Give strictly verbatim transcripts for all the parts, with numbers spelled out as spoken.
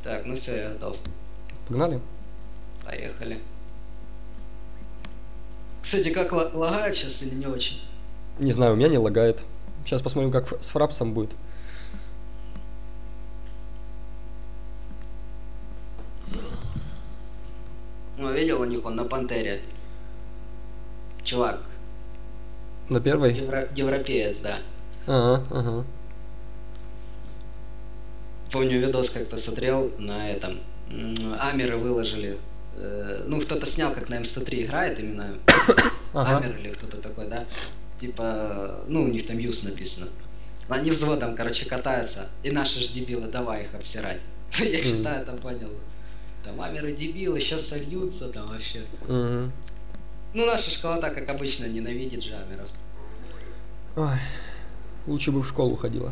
Так, ну все, я готов. Погнали. Поехали. Кстати, как лагает сейчас или не очень? Не знаю, у меня не лагает. Сейчас посмотрим, как с фрапсом будет. Ну, видел у них он на Пантере. Чувак. На первой? Евро... Европеец, да. Ага, ага. Помню, видос как-то смотрел на этом. Амеры выложили. Э, ну, кто-то снял, как на эм сто три играет именно. Ага. Амер или кто-то такой, да? Типа, ну, у них там юз написано. Они взводом, короче, катаются. И наши ж дебилы, давай их обсирать. Я считаю, там понял. Там амеры дебилы, сейчас сольются там вообще. Угу. Ну, наша школа-то, как обычно, ненавидит же амеров. Ой, лучше бы в школу ходила.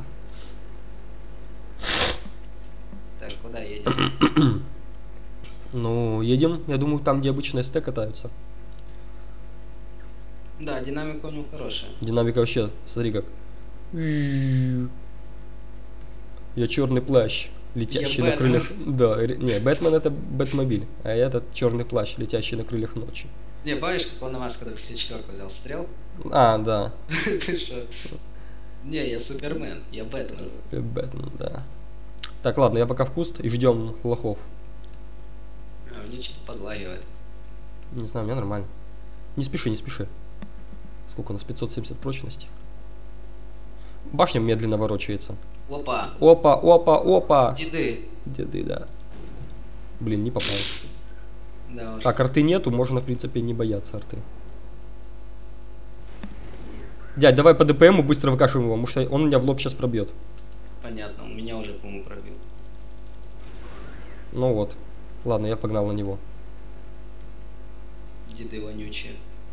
Так, куда едем? Ну, едем, я думаю, там, где обычно СТ катаются. Да, динамика у него хорошая. Динамика вообще, смотри как. Я черный плащ, летящий Я на крыльях. Да, не, Бэтмен это Бэтмобиль, а этот черный плащ, летящий на крыльях ночи. Не, помнишь, как он на вас, когда пятьдесят четвёрку взял, стрел? А, да. Ты что? Не, я Супермен, я Бэтмен. Бэтмен, да. Так, ладно, я пока в куст и ждем лохов. А, у них что-то подлагивает. Не знаю, у меня нормально. Не спеши, не спеши. Сколько у нас? пятьсот семьдесят прочности. Башня медленно ворочается. Опа. Опа, опа, опа. Деды. Деды, да. Блин, не попал. Да уж. Так, арты нету, можно, в принципе, не бояться арты. Дядь, давай по ДПМу быстро выкашиваем его, потому что он меня в лоб сейчас пробьет. Понятно, у меня уже, по-моему, пробил. Ну вот. Ладно, я погнал на него. Деды вонючие.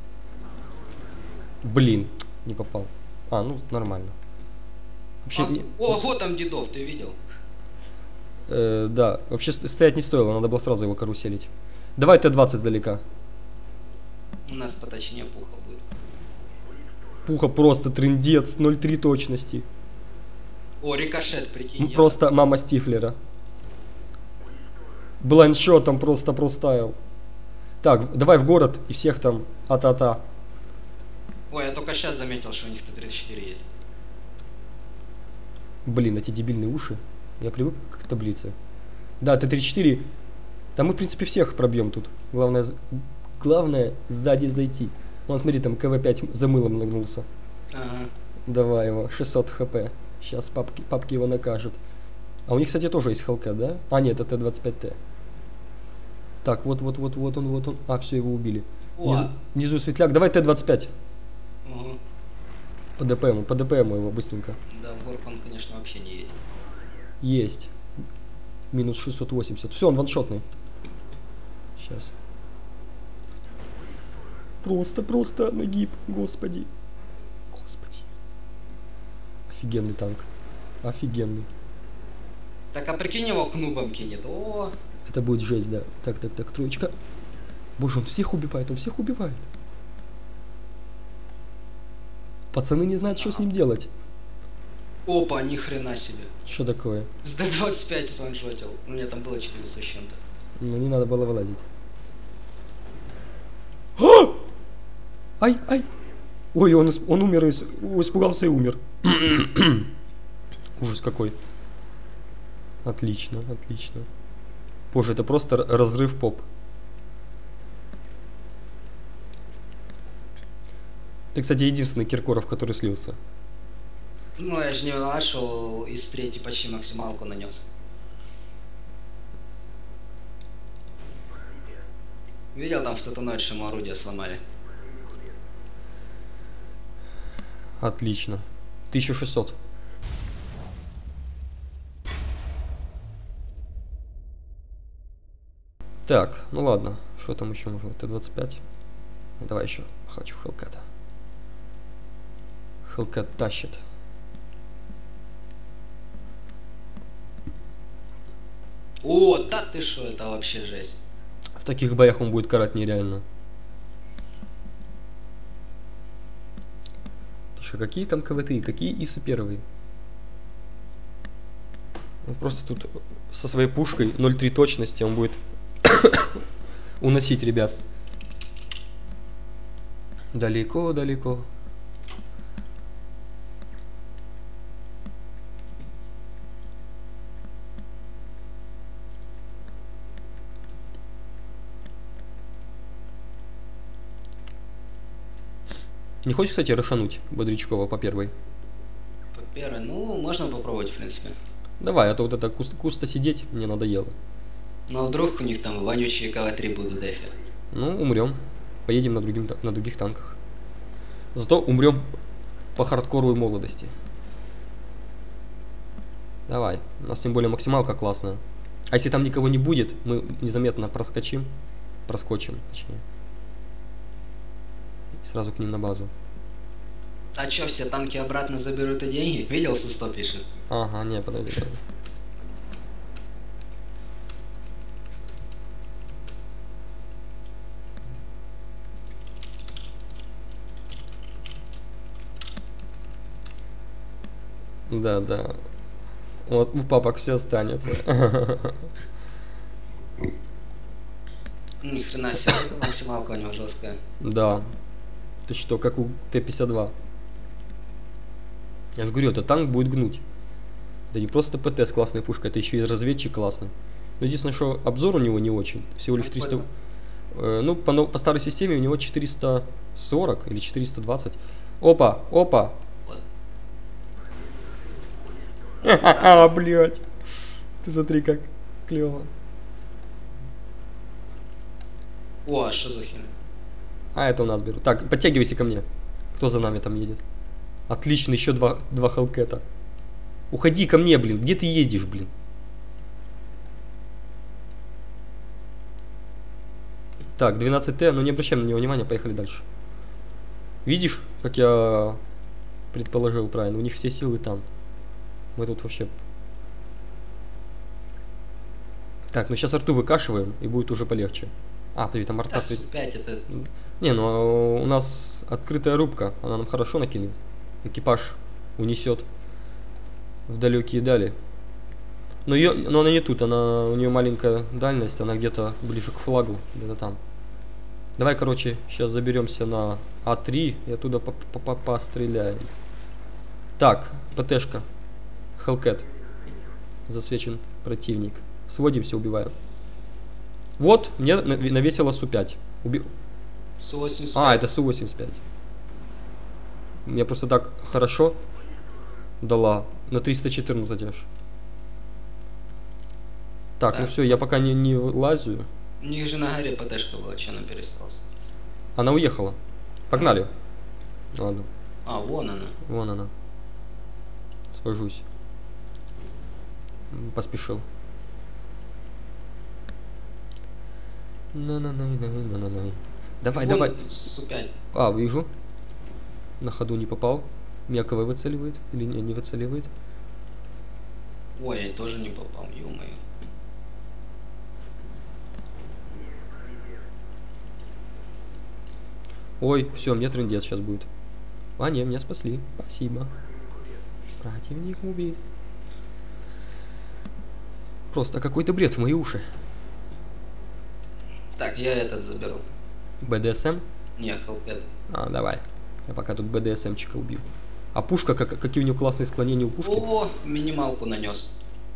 Блин, не попал. А, ну, нормально. Вообще, А, не... ого, там дедов, ты видел? Э, да, вообще стоять не стоило, надо было сразу его каруселить. Давай Т двадцать сдалека. У нас по точнее пуха будет. Пуха просто трындец, ноль три точности. О, рикошет, прикинь. Просто мама Стифлера. Блайндшотом просто проставил. Так, давай в город и всех там а-та-та. Ой, я только сейчас заметил, что у них Т тридцать четыре есть. Блин, эти дебильные уши. Я привык к таблице. Да, Т тридцать четыре. Да мы, в принципе, всех пробьем тут. Главное, главное сзади зайти. Вон, смотри, там КВ пять за мылом нагнулся. Ага. Давай его, шестьсот хп. Сейчас папки, папки его накажут. А у них, кстати, тоже есть Хелкет, да? А, нет, это Т двадцать пять Т. Так, вот, вот, вот, вот он, вот он. А, все, его убили. Внизу, внизу светляк. Давай Т двадцать пять. Угу. По ДПМу, по ДПМу его быстренько. Да, в горку он, конечно, вообще не едет. Есть. Минус шестьсот восемьдесят. Все, он ваншотный. Сейчас. Просто, просто нагиб. Господи. Господи. Офигенный танк. Офигенный. Так, а прикинь, его кнубом кинет. О! Это будет жесть, да. Так, так, так, троечка. Боже, он всех убивает, он всех убивает. Пацаны не знают, что с ним делать. Опа, ни хрена себе. Что такое? С Д двадцать пять сваншотил. У меня там было четыреста с чем-то. Ну, не надо было вылазить. Ай, ай. Ой, он, он умер, испугался и умер. Ужас какой. Отлично, отлично. Боже, это просто разрыв поп. Ты, кстати, единственный Киркоров, который слился. Ну, я же не нашел, из третьей почти максималку нанес. Видел, там что-то ночь ему орудие сломали. Отлично. тысяча шестьсот. Так, ну ладно. Что там еще можно? Т двадцать пять. Давай еще. Хочу Хелкета. Хелкет тащит. О, да ты шо, это вообще жесть. В таких боях он будет карать нереально. Ты что, какие там КВ три? Какие ИСы первые? Он просто тут со своей пушкой ноль три точности он будет уносить ребят. Далеко-далеко. Не хочешь, кстати, расшануть Бодрячкова по первой? По первой, ну, можно попробовать, в принципе. Давай, а то вот это куст кусто сидеть мне надоело. Ну а вдруг у них там вонючие КВ три будут дефи? Ну, умрем. Поедем на, другим, на других танках. Зато умрем по хардкору и молодости. Давай. У нас тем более максималка классная. А если там никого не будет, мы незаметно проскочим. Проскочим, точнее. И сразу к ним на базу. А чё, все танки обратно заберут и деньги? Видел, Сусто пишет? Ага, не, подожди, подожди. Да, да. Вот у папок все останется. Ни хрена себе, максималка у него жесткая. Да. Ты что, как у Т пятьдесят два. Я же говорю, это танк будет гнуть. Это не просто ПТ с классной пушкой, это еще и разведчик классный. Но единственное, что обзор у него не очень. Всего лишь триста... Э, ну, по, по старой системе у него четыреста сорок или четыреста двадцать. Опа, опа. А, блядь. Ты смотри, как клево. О, а что за херня? А, это у нас берут. Так, подтягивайся ко мне. Кто за нами там едет? Отлично, еще два, два Хелкета. Уходи ко мне, блин. Где ты едешь, блин? Так, двенадцать Т, но не обращаем на него внимания, поехали дальше. Видишь, как я предположил правильно? У них все силы там. Мы тут вообще... Так, ну сейчас арту выкашиваем, и будет уже полегче. А, подожди, там арта... Су пять это... Не, ну у нас открытая рубка, она нам хорошо накинет. Экипаж унесет в далекие дали. Но, ее, но она не тут, она, у нее маленькая дальность, она где-то ближе к флагу, где-то там. Давай, короче, сейчас заберемся на А три и оттуда постреляем. Так, ПТшка. Хелкет. Засвечен противник. Сводимся, убиваем. Вот, мне навесило Су пять. Уби... Су восемьдесят пять. А, это Су восемьдесят пять. Мне просто так хорошо дала. На триста четырнадцать аж. Так, так, ну все, я пока не, не лазю. У них же на горе ПТшка была, что она перестала? Она уехала. Погнали. Ладно. А, вон она. Вон она. Свожусь. Поспешил. На-на-на-на-на-на-на. Давай, вон давай. Су пять. А, вижу. На ходу не попал. Меня КВ выцеливает. Или не, не выцеливает. Ой, я тоже не попал, ё-моё. Ой, все, мне трындец сейчас будет. А, не, меня спасли. Спасибо. Противник убит. Просто какой-то бред в мои уши. Так, я этот заберу. БДСМ? Не, Хелкет. А, давай. Я пока тут БДСМчика убью. А пушка, как, какие у нее классные склонения у пушки. О, минималку нанес.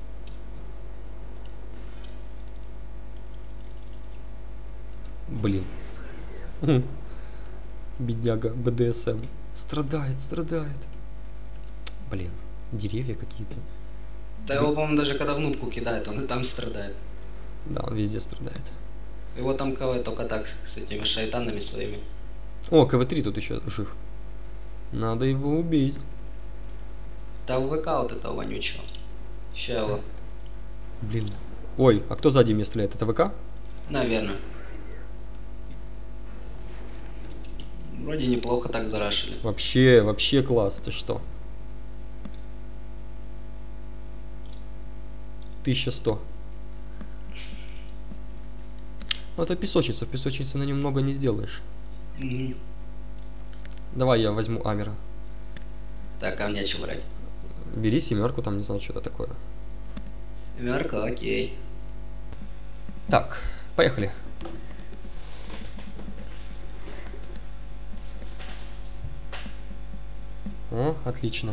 Блин. Бедняга БДСМ. Страдает, страдает. Блин, деревья какие-то. Да его, по-моему, даже когда в нубку кидает, он и там страдает. Да, он везде страдает. Его там КВ только так, с этими шайтанами своими. О, КВ три тут еще жив. Надо его убить. Да ВК вот этого вонючего. Ща его. Блин. Ой, а кто сзади меня стреляет? Это ВК? Наверное. Вроде неплохо так зарашили. Вообще, вообще класс. Ты что? тысяча сто. Ну это песочница. В песочнице на нем много не сделаешь. Угу. Давай я возьму Амера. Так, а мне что брать? Бери семерку, там не знаю, что это такое. Семерка, окей. Так, поехали. О, отлично.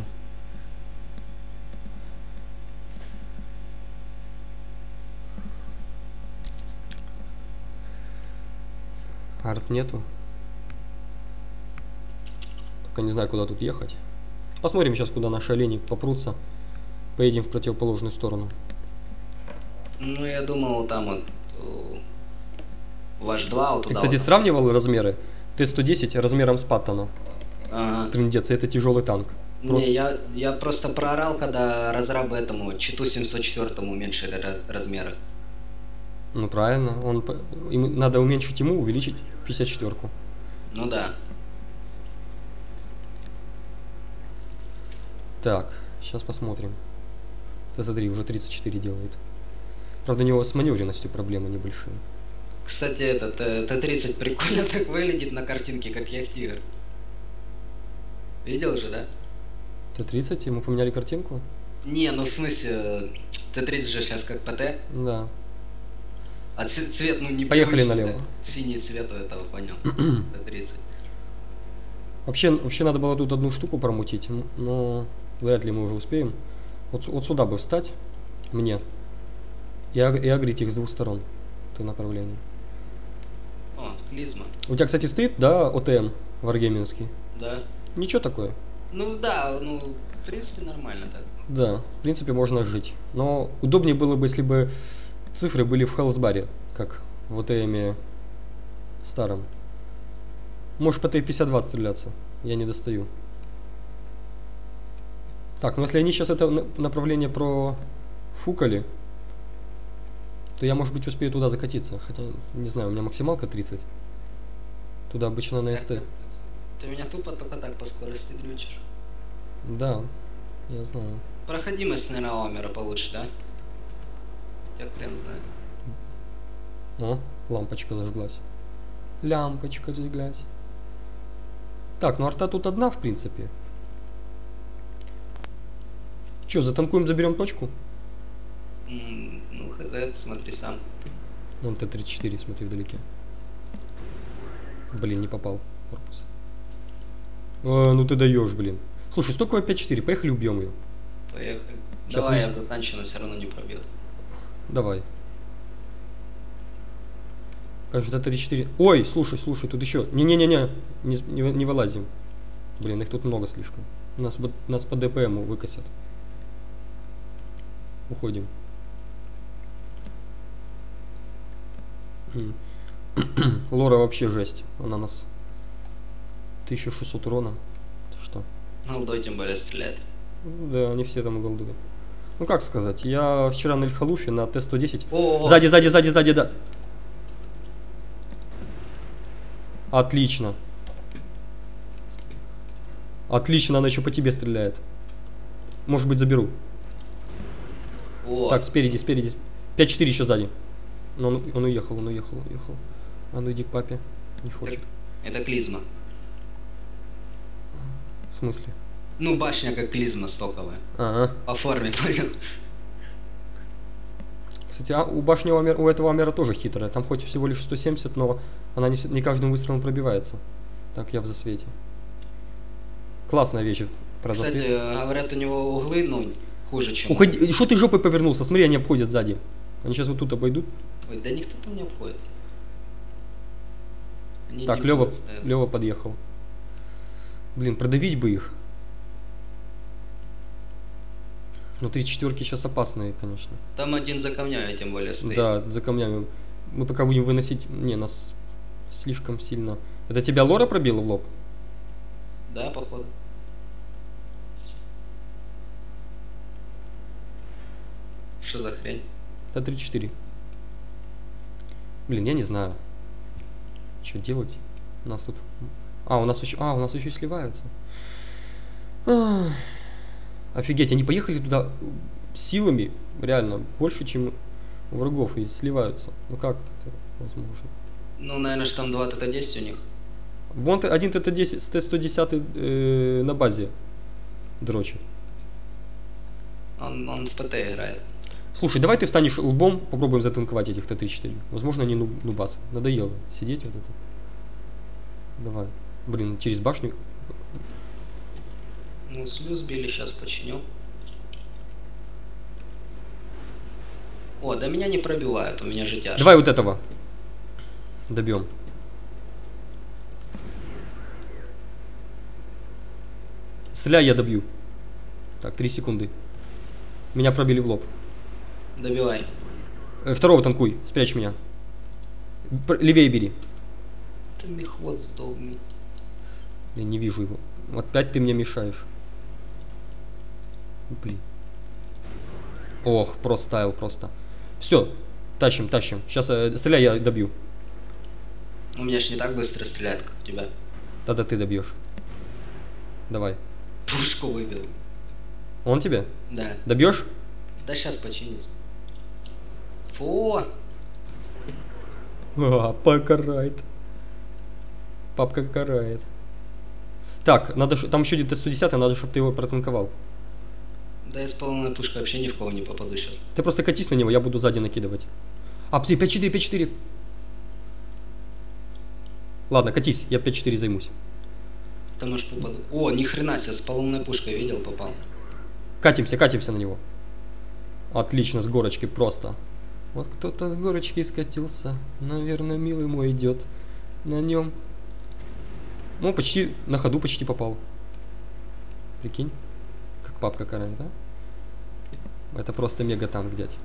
Арт нету. Только не знаю, куда тут ехать. Посмотрим сейчас, куда наши олени попрутся. Поедем в противоположную сторону. Ну, я думал, там вот ваш два вот туда. Ты, кстати, вот. сравнивал размеры? Т сто десять размером с Паттона. Ага. Трындец, это тяжелый танк. Просто... Не, я, я просто проорал, когда разрабы этому Читу семьсот четыре уменьшили размеры. Ну правильно, он, им надо уменьшить ему, увеличить пятьдесят четвёрку. Ну да. Так, сейчас посмотрим. Ты смотри, уже тридцать четыре делает. Правда, у него с маневренностью проблемы небольшие. Кстати, этот Т тридцать прикольно так выглядит на картинке, как Яхтигр. Видел же, да? Т тридцать, ему поменяли картинку? Не, ну в смысле, Т тридцать же сейчас как ПТ. Да. А цвет, ну не поехали налево. Так, синий цвет у этого, понял. Т тридцать. Вообще, вообще надо было тут одну штуку промутить, но вряд ли мы уже успеем. Вот, вот сюда бы встать мне и, аг и агрить их с двух сторон. В том направлении. О, клизма. У тебя, кстати, стоит, да, ОТМ варгейминский? Да. Ничего такое. Ну да, ну в принципе нормально так. Да, в принципе можно жить. Но удобнее было бы, если бы цифры были в хелсбаре, как в ОТМе старом. Можешь по Т пятьдесят два стреляться, я не достаю. Так, ну если они сейчас это направление профукали, то я, может быть, успею туда закатиться. Хотя, не знаю, у меня максималка тридцать. Туда обычно на СТ. Ты меня тупо только так по скорости глючишь. Да, я знаю. Проходимость, наверное, Омера получше, да? Я хрен знает. О, лампочка зажглась. Лямпочка зажглась. Так, ну арта тут одна, в принципе. Че, затанкуем, заберем точку? Mm, ну, хз, смотри сам. Вон Т тридцать четыре, смотри, вдалеке. Блин, не попал в корпус. А, ну ты даешь, блин. Слушай, столько пять четыре, поехали убьем ее. Поехали. Сейчас, давай, плюс... я затанчу, но все равно не пробьет. Давай. Кажется, Т тридцать четыре. Ой, слушай, слушай, тут еще. Не-не-не-не, не, не, не вылазим. Блин, их тут много слишком. Нас, нас по ДПМу выкосят. Уходим. Лора вообще жесть. Она нас тысяча шестьсот урона. Ты что? Голдой тем более стреляет. Да, они все там голдуют. Ну как сказать, я вчера на Эльхалуфе на Т сто десять. О, сзади, сзади, сзади, сзади, да. Отлично. Отлично, она еще по тебе стреляет. Может быть, заберу. О. Так, спереди, спереди. пять четыре еще сзади. Но он, он уехал, он уехал, уехал. А ну иди к папе. Не хочет. Это, это клизма. В смысле? Ну, башня как клизма стоковая. Ага. По форме, понял. Кстати, а у башни у, Амер, у этого Амера тоже хитрая. Там хоть всего лишь сто семьдесят, но она не, не каждым выстрелом пробивается. Так, я в засвете. Классная вещь про Кстати, засвет. Кстати, говорят, у него углы, ну, хуже, чем... Уходи, что ты жопой повернулся? Смотри, они обходят сзади. Они сейчас вот тут обойдут. Ой, да никто там не обходит. Они так, Лёва, Лёва подъехал. Блин, продавить бы их. Ну, три четверки сейчас опасные, конечно. Там один за камнями, тем более, стоит. Да, за камнями. Мы пока будем выносить... Не, нас слишком сильно... Это тебя Лора пробила в лоб? Да, походу. Что за хрень? Т тридцать четыре. Блин, я не знаю. Что делать? У нас тут... А, у нас еще... А, у нас еще и сливаются. Ах. Офигеть, они поехали туда силами, реально, больше, чем у врагов, и сливаются. Ну как это возможно? Ну, наверное, что там два Т десять у них. Вон один Т десять с Т сто десять э, на базе дрочит. Он, он в ПТ играет. Слушай, давай ты встанешь лбом, попробуем затанковать этих Т тридцать четыре. Возможно, они нуб, нубасы. Надоело сидеть вот это. Давай. Блин, через башню. Ну, слюз били, сейчас починю. О, да меня не пробивают, у меня же тяжко. Давай вот этого. Добьем. Стреляй, я добью. Так, три секунды. Меня пробили в лоб. Добивай. Э, второго танкуй, спрячь меня. Пр левее бери. Ты мехвод сдохни. Я не вижу его. Опять ты мне мешаешь. Блин. Ох, простайл просто. Все, тащим, тащим. Сейчас э, стреляй, я добью. У меня ж не так быстро стреляет, как у тебя. Тогда ты добьешь. Давай. Пушку выбил. Он тебе? Да. Добьешь? Да сейчас починится. Фу. А, покарает. Папка карает. Так, надо, там еще где-то сто десять, надо, чтобы ты его протанковал. Да я с полной пушкой вообще ни в кого не попаду сейчас. Ты просто катись на него, я буду сзади накидывать. А, пять четыре, пять четыре. Ладно, катись, я пять четыре займусь. Ты можешь попаду. О, ни хрена себе, с поломной пушкой видел, попал. Катимся, катимся на него. Отлично, с горочки просто. Вот кто-то с горочки скатился. Наверное, милый мой идет. На нем. Ну, почти на ходу почти попал. Прикинь, как папка карает, да? Это просто мега-танк, дядь.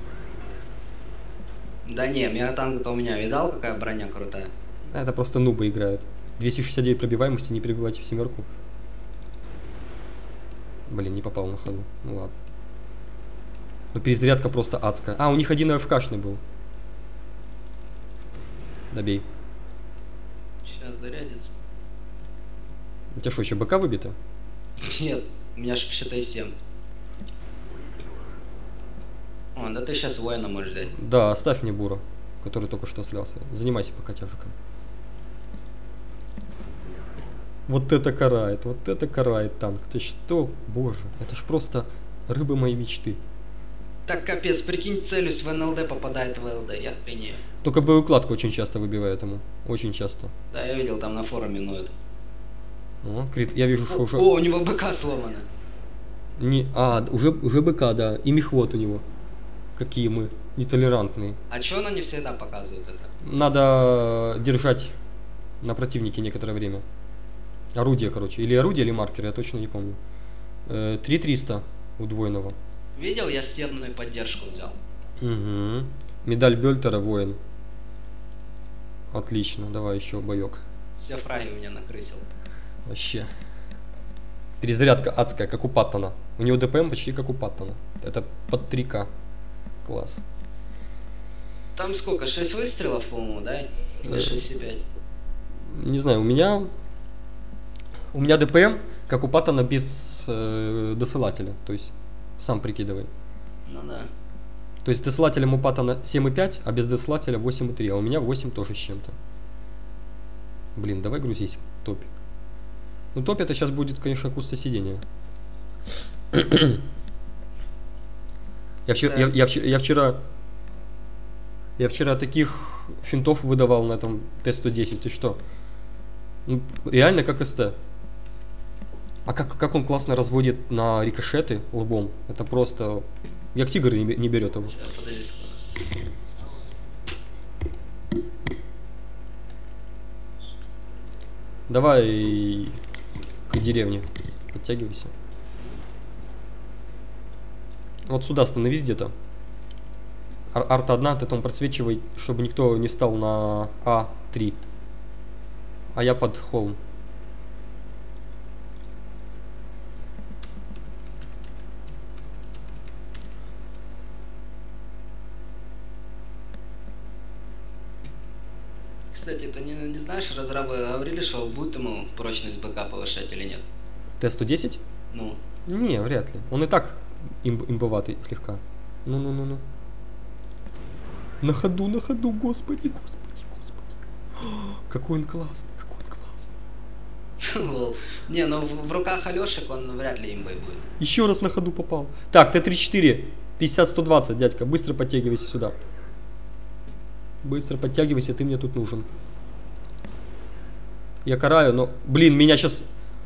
Да не, мегатанк-то у меня видал, какая броня крутая. Это просто нубы играют. двести шестьдесят девять пробиваемости, не прибивайте в семерку. Блин, не попал на ходу. Ну ладно. Но перезарядка просто адская. А, у них один АФКшный был. Добей. Сейчас зарядится. У тебя что, еще БК выбито? Нет, у меня ж считай семь. О, да ты сейчас воина можешь взять. Да, оставь мне Бура, который только что слился. Занимайся пока тяжиком. Вот это карает, вот это карает танк. Ты что, боже, это ж просто рыбы моей мечты. Так капец, прикинь, целюсь в эн эл дэ, попадает в эл дэ, я охренею. Только боеукладку очень часто выбивает ему. Очень часто. Да, я видел, там на форуме ноют. О, крит, я вижу, что О, уже... о, у него БК сломано. Не, а, уже, уже БК, да. И мехвод у него. Какие мы нетолерантные. А чё оно не всегда показывает это? Надо держать на противнике некоторое время. Орудие, короче. Или орудие, или маркер, я точно не помню. Э, три триста удвоенного. Видел, я стенную поддержку взял. Угу. Медаль Бельтера, воин. Отлично, давай еще боек. Все фраги у меня накрысил. Вообще. Перезарядка адская, как у Паттона. У него ДПМ почти как у Паттона. Это под три ка. Класс. Там сколько? шесть выстрелов, по-моему, да? Или шесть и пять? Не знаю, у меня... У меня ДПМ, как у Паттона, без э, досылателя. То есть, сам прикидывай. Ну да. То есть, с досылателем у Паттона семь и пять, а без досылателя восемь и три. А у меня восемь тоже с чем-то. Блин, давай грузись, топь. Ну, топ это сейчас будет, конечно, куста сидения. Я вчера, я, я, вчера, я вчера, я вчера таких финтов выдавал на этом Т сто десять. Ты что? Ну, реально как СТ. А как, как он классно разводит на рикошеты лбом. Это просто... Як тигр не, не берет его. Сейчас, подожди секунду. Давай к деревне. Подтягивайся. Вот сюда становись где-то. Ар арта одна, ты там просвечивай, чтобы никто не встал на А три. А я под холм. Кстати, ты не, не знаешь, разрабы говорили, что будет ему прочность БК повышать или нет? Т сто десять? Ну. Не, вряд ли. Он и так имб имбоватый слегка. Ну-ну-ну-ну. На ходу, на ходу, господи, господи, господи. О, какой он классный, какой он классный. Не, ну в руках Алешек он вряд ли имбой будет. Еще раз на ходу попал. Так, Т тридцать четыре. пятьдесят сто двадцать, дядька. Быстро подтягивайся сюда. Быстро подтягивайся, ты мне тут нужен. Я караю, но... Блин, меня сейчас...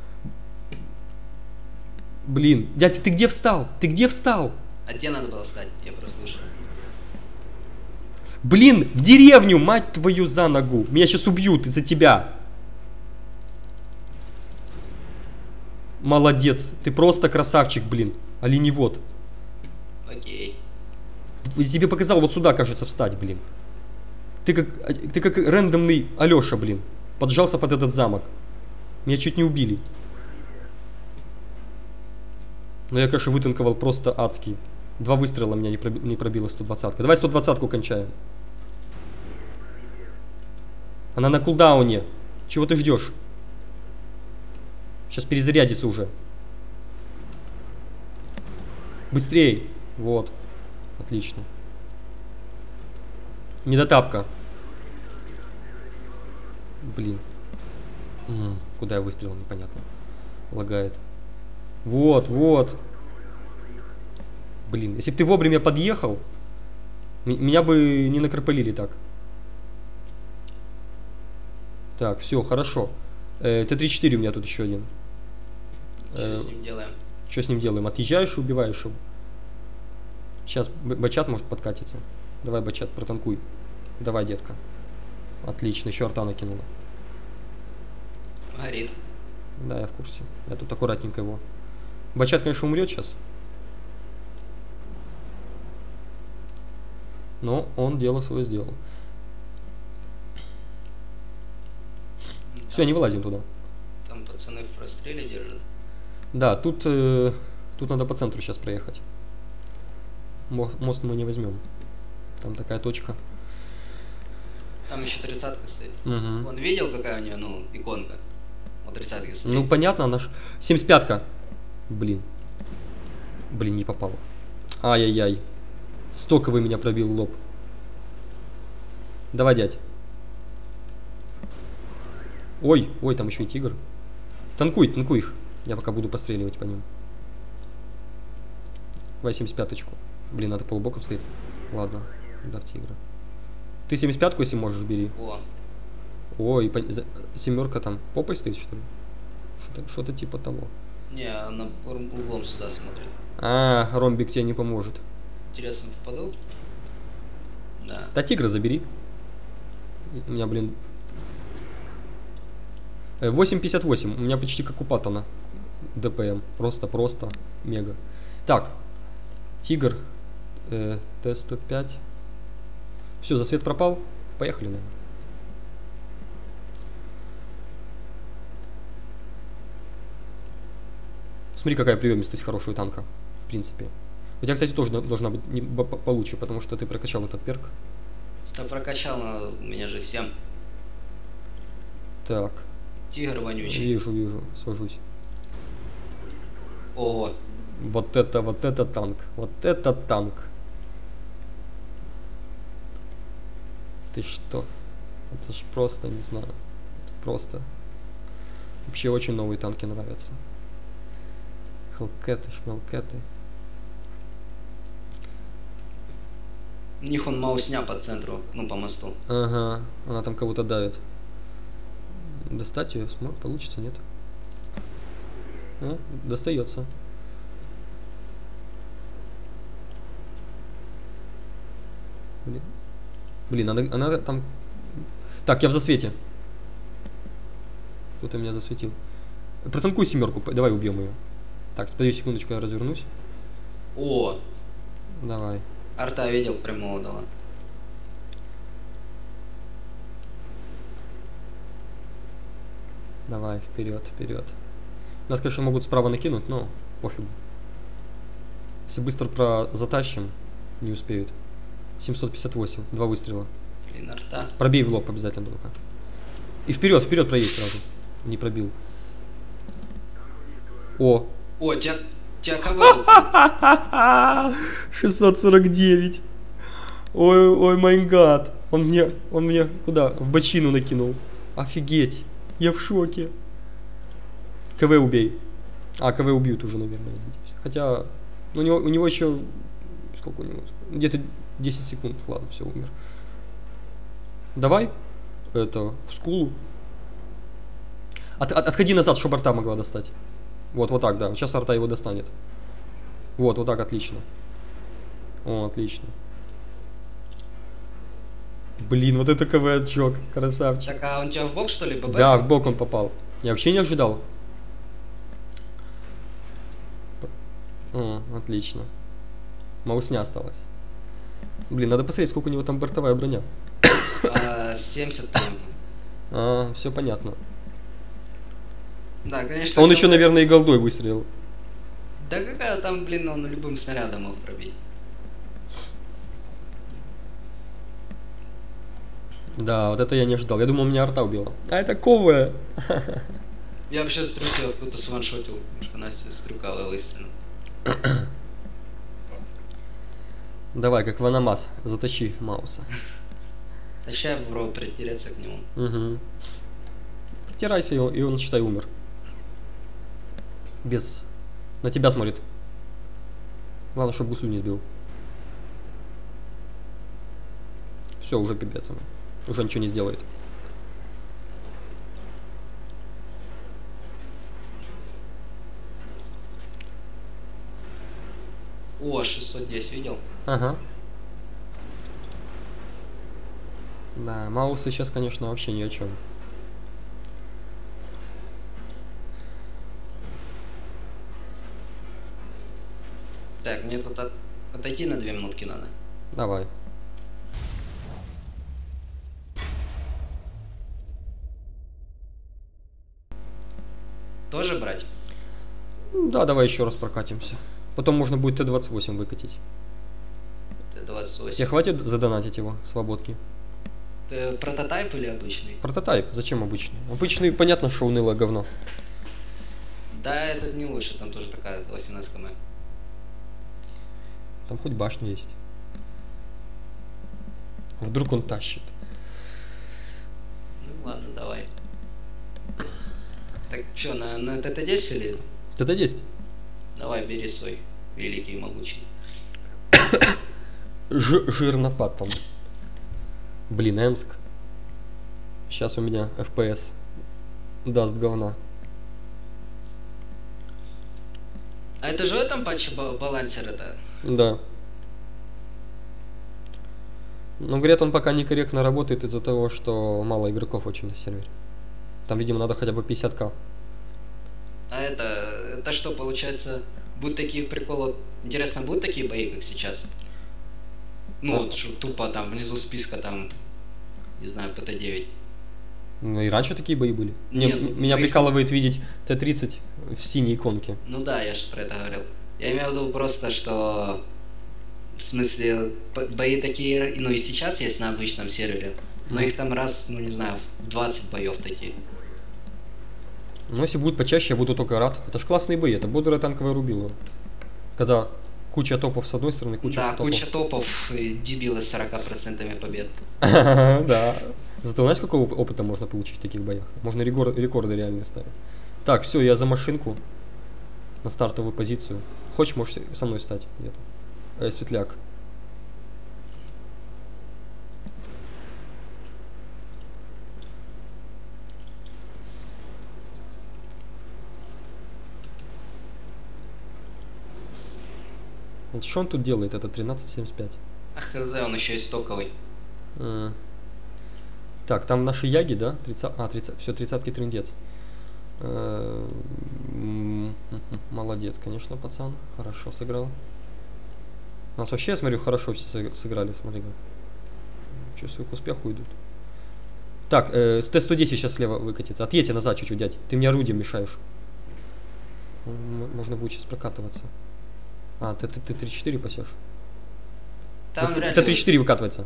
Блин. Дядя, ты где встал? Ты где встал? А где надо было встать? Я просто слышал. Блин, в деревню, мать твою, за ногу. Меня сейчас убьют из-за тебя. Молодец. Ты просто красавчик, блин. Оленевод. Окей. Я тебе показал вот сюда, кажется, встать, блин. Ты как, ты как рандомный Алеша, блин. Поджался под этот замок. Меня чуть не убили. Но я, конечно, вытанковал просто адский. Два выстрела меня не, проби, не пробила сто двадцатка. Давай сто двадцатку кончаем. Она на кулдауне. Чего ты ждешь? Сейчас перезарядится уже. Быстрей. Вот. Отлично. Недотапка. Блин. М-м, куда я выстрелил, непонятно. Лагает. Вот, вот. Блин, если бы ты вовремя подъехал, меня бы не накропалили так. Так, все, хорошо. Э, Т тридцать четыре у меня тут еще один. Что Э, с ним делаем? Что с ним делаем? Отъезжаешь и убиваешь его. Сейчас бачат может подкатиться. Давай, бачат, протанкуй. Давай, детка. Отлично, еще арта накинула. Горит. Да, я в курсе. Я тут аккуратненько его. Бачат, конечно, умрет сейчас. Но он дело свое сделал. Все, не вылазим туда. Там пацаны в простреле держат. Да, тут, э, тут надо по центру сейчас проехать. Мо- Мост мы не возьмем. Там такая точка. Там еще тридцатка стоит. Угу. Он видел, какая у нее, ну, иконка? Вот тридцатка стоит. Ну, понятно, она ж... семьдесят пятка. Блин. Блин, не попал. Ай-яй-яй. Стоковый меня пробил лоб. Давай, дядь. Ой, ой, там еще и тигр. Танкуй, танкуй их. Я пока буду постреливать по ним. Давай семьдесят пяточку. Блин, надо полубоком стоит. Ладно, да, в тигра. Ты семьдесят пятку, если можешь, бери. О, Ой, пон... за- семерка там попой стоит, что ли? Что-то, что-то типа того. не, она ур- углом сюда смотрит. А, ромбик тебе не поможет. Интересно, попаду? Да. Да тигра забери. И- У меня, блин... э, восемь пятьдесят восемь. У меня почти как у Паттона. ДПМ. Просто-просто мега. Так. Тигр. Э, Т сто пять. Все, засвет пропал. Поехали, наверное. Смотри, какая приемистость хорошая у танка. В принципе. У тебя, кстати, тоже должна быть не по- по- получше, потому что ты прокачал этот перк. Да прокачал, но у меня же семь. Так. Тигр вонючий. Вижу, вижу. Свожусь. Ого. Вот это, вот это танк. Вот это танк. Ты что? Это ж просто, не знаю. Это просто. Вообще очень новые танки нравятся. Хелкеты, шмелкеты. У них он маусня по центру, ну по мосту. Ага, она там кого-то давит. Достать ее смо- получится, нет? А, достается. Блин. Блин, она, она там... Так, я в засвете. Кто-то меня засветил. Протанкуй семерку, п- давай убьем ее. Так, подожди секундочку, я развернусь. О, Давай. арта видел, прямого дала. Давай, вперед, вперед. Нас, конечно, могут справа накинуть, но пофигу. Если быстро про затащим, не успеют. семьсот пятьдесят восемь, два выстрела. Блин, арта. Пробей в лоб обязательно только. И вперед, вперед проедь сразу. Не пробил. О! О, тебя, тебя кого? шестьсот сорок девять. Ой, ой, май гад. Он мне, он мне куда? В бочину накинул. Офигеть. Я в шоке. КВ убей. А, КВ убьют уже, наверное, я надеюсь. Хотя, ну, у него, у него еще Сколько у него? Где-то десять секунд. Ладно, все, умер. Давай. Это, в скулу. От, от, отходи назад, чтобы арта могла достать. Вот, вот так, да. Сейчас арта его достанет. Вот, вот так, отлично. О, отлично. Блин, вот это КВ-очок. Красавчик. Так, а он тебя в бок, что ли, ББ? Да, в бок он попал. Я вообще не ожидал. О, отлично. Маусня осталась. Блин, надо посмотреть, сколько у него там бортовая броня. А, семьдесят, по-моему. А, все понятно. Да, конечно. Он еще, КВ наверное, и голдой выстрелил. Да какая там, блин, он любым снарядом мог пробить. Да, вот это я не ожидал. Я думал, меня арта убила. А это ковая. Я вообще стрюкал, откуда-то сваншотил, потому что Настя стрюкала выстрелом. Давай, как Ванамас, затащи Мауса. Тащай, бро, притереться к нему. Угу. Притирайся, и он, и он, считай, умер. Без... На тебя смотрит. Главное, чтобы гуслю не сбил. Все, уже пипец ему. Уже ничего не сделает. О, шестьсот десять, видел? Ага. Да, Маусы сейчас, конечно, вообще ни о чем. Так, мне тут от... отойти на две минутки надо. Давай. Тоже брать? Да, давай еще раз прокатимся. Потом можно будет Т двадцать восемь выкатить. Т двадцать восемь. Тебе хватит задонатить его, свободки? Ты прототайп или обычный? Прототайп, зачем обычный? Обычный, понятно, что унылое говно. Да, этот не лучше, там тоже такая восемнадцать км. Там хоть башня есть. Вдруг он тащит. Ну ладно, давай. Так, что, на, на Т Т десять или? Т Т десять. Давай, бери свой великий и могучий. Ж жирнопад там. Блин, Энск. Сейчас у меня эф пи эс даст говна. А это же в этом патче балансер это? Да. Но говорят, он пока некорректно работает из-за того, что мало игроков очень на сервере. Там, видимо, надо хотя бы пятьдесят ка. А это, это что, получается, будут такие приколы? Интересно, будут такие бои, как сейчас? Ну, А. вот, что тупо там внизу списка там, не знаю, П Т девять. Ну и раньше такие бои были. Нет, Мне, ну, меня бои- прикалывает видеть Т тридцать в синей иконке. Ну да, я же про это говорил. Я имею в виду просто, что... В смысле, бо- бои такие, ну и сейчас есть на обычном сервере. Но Ну. их там раз, ну не знаю, в двадцать боев такие. Но если будут почаще, я буду только рад. Это ж классные бои, это бодрое танковое рубило. Когда куча топов с одной стороны, куча Да, топов. куча топов и дебилы с сорока процентами побед. Да. Зато знаешь, какого оп- опыта можно получить в таких боях? Можно рекор- рекорды реальные ставить. Так, все, я за машинку. На стартовую позицию. Хочешь, можешь со мной стать. Где-то. Э, светляк. Вот что он тут делает? Это тринадцать семьдесят пять. А хз, он еще и стоковый. А. Так, там наши яги, да? тридцать, а, тридцать, все, тридцатки трындец. Э, м, Молодец, конечно, пацан. Хорошо сыграл. У нас вообще, я смотрю, хорошо все сыг- сыграли, смотри. Чувствую, к успеху идут. Так, э, с Т сто десять сейчас слева выкатится. Отъедьте назад чуть-чуть, дядь. Ты мне орудием мешаешь. М, Можно будет сейчас прокатываться. А, ты, ты, ты три четыре пасешь? Там вряд Т ли- тридцать четыре выкатывается.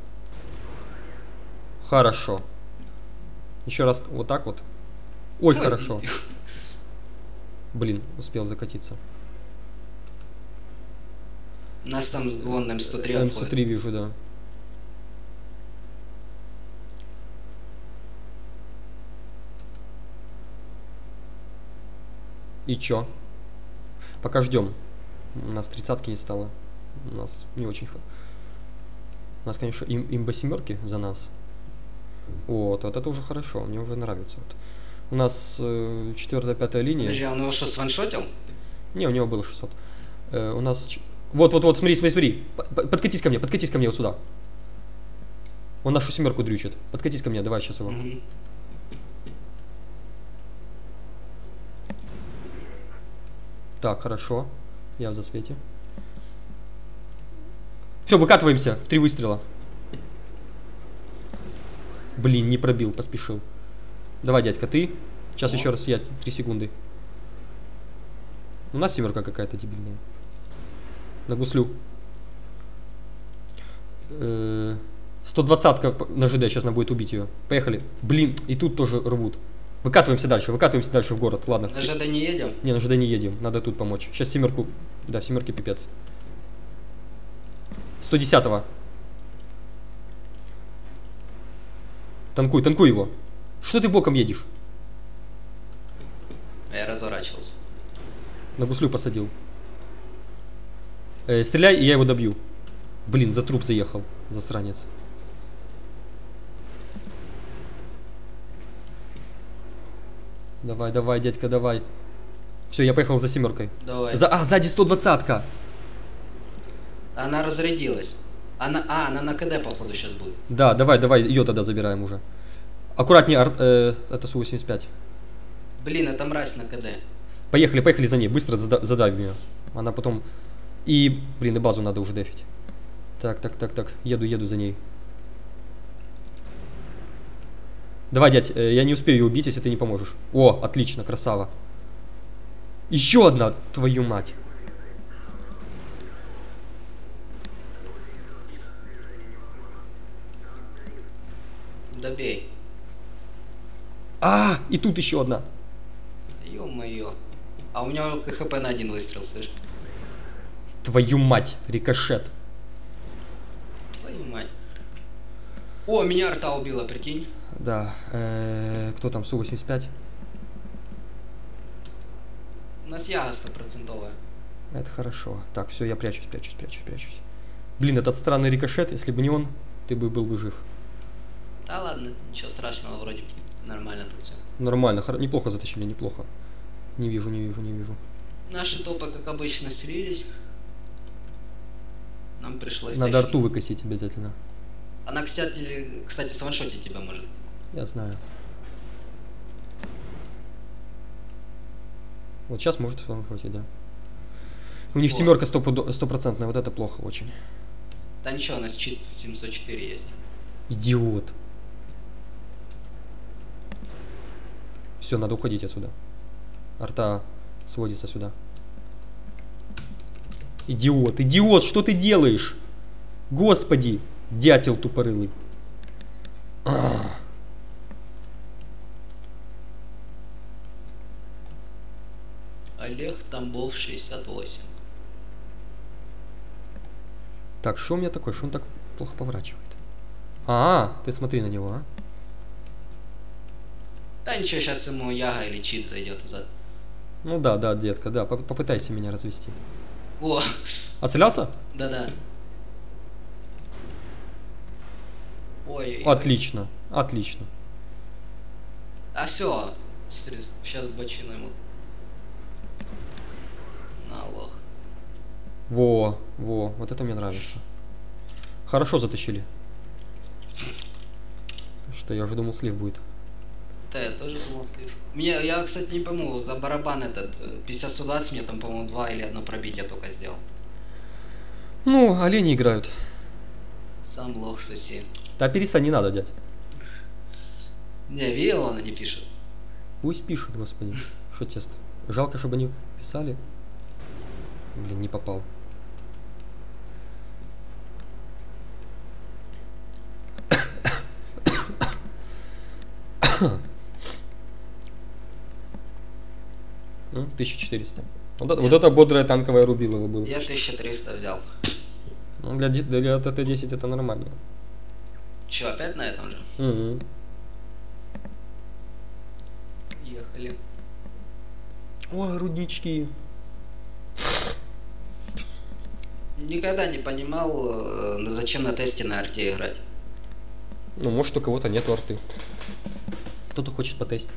Хорошо. Еще раз вот так вот. Ой, Ой, хорошо. Блин, успел закатиться. Нас там вон М сто три М обходит. сто три вижу, да. И чё? Пока ждем. У нас тридцатки не стало. У нас не очень... У нас, конечно, им, имба семерки за нас. Вот, вот это уже хорошо, мне уже нравится. Вот. У нас э, четвертая-пятая линия. Подожди, а он его что, сваншотил? Не, у него было шестьсот. Э, у нас... Вот-вот-вот, смотри, смотри, смотри. Подкатись ко мне, подкатись ко мне вот сюда. Он нашу семерку дрючит. Подкатись ко мне, давай сейчас его. Угу. Так, хорошо. Я в засвете. Все, выкатываемся в три выстрела. Блин, не пробил, поспешил. Давай, дядька, ты. Сейчас О. еще раз я. Три секунды. У нас семерка какая-то дебильная. На гуслю. сто двадцатка на ЖД, сейчас надо будет убить ее. Поехали. Блин, и тут тоже рвут. Выкатываемся дальше, выкатываемся дальше в город. Ладно. На ЖД не едем? Не, на ЖД не едем. Надо тут помочь. Сейчас семерку. Да, семерки пипец. сто десятого. Танкуй, танкуй его. Что ты боком едешь? Я разворачивался. На гуслю посадил. Э, стреляй, и я его добью. Блин, за труп заехал. Засранец. Давай, давай, дядька, давай. Все, я поехал за семеркой. Давай. За, а, сзади сто двадцатка. Она разрядилась. Она, а, она на КД, походу, сейчас будет. Да, давай, давай, ее тогда забираем уже. Аккуратнее, ар, э, это Су восемьдесят пять. Блин, это мразь на КД. Поехали, поехали за ней, быстро зада задавим ее. Она потом... И, блин, и базу надо уже дефить. Так, так, так, так, еду, еду за ней. Давай, дядь, э, я не успею ее убить, если ты не поможешь. О, отлично, красава. Еще одна, твою мать. Добей. А, и тут еще одна. Ё-моё. А у меня ХП на один выстрел, слышишь? Твою мать, рикошет. Твою мать. О, меня арта убила, прикинь. Да, э, кто там, Су восемьдесят пять? У нас яга стопроцентовая. Это хорошо. Так, все, я прячусь, прячусь, прячусь, прячусь. Блин, этот странный рикошет, если бы не он, ты бы был бы жив. Да ладно, ничего страшного, вроде нормально тут все. Нормально, неплохо затащили, неплохо. Не вижу, не вижу, не вижу. Наши топы, как обычно, слились. Нам пришлось... Надо арту выкосить обязательно. Она, кстати, кстати, сваншотить тебя может. Я знаю. Вот сейчас может сваншотить, да. У них вот. Семерка стопроцентная, вот это плохо очень. Да ничего, у нас чит семьсот четыре есть. Идиот. Все, надо уходить отсюда. Арта сводится сюда. Идиот, идиот, что ты делаешь? Господи, дятел тупорылый. Ах. Олег Тамбов шестьдесят восемь. Так, что у меня такое? Что он так плохо поворачивает? А, ты смотри на него, а? Да ничего, сейчас ему яга или чит зайдет назад. Ну да, да, детка, да, попытайся меня развести. О! Отстрелялся? Да-да. Ой. Отлично, отлично. А все, сейчас бочину ему. На лох. Во, во, вот это мне нравится. Хорошо затащили. Что я уже думал, слив будет. Да, я тоже думал слив. Мне, я, кстати, не пойму, за барабан этот пятьдесят сто двадцать мне там, по-моему, два или одно пробитие только сделал. Ну, олени играют. Сам лох соси. Да перестань, не надо, дядь. Не, видел, он не пишет. Пусть пишут, господи. Что тест? Жалко, чтобы они писали. Блин, не попал. тысяча четыреста. Вот это, вот это бодрая танковая рубилова было. Я тысячу триста взял. Ну, для, для Т Т десять это нормально. Че, опять на этом же? Угу. Ехали. Ой, руднички. Никогда не понимал, э, зачем на тесте на арте играть. Ну, может, у кого-то нету арты. Кто-то хочет потестить.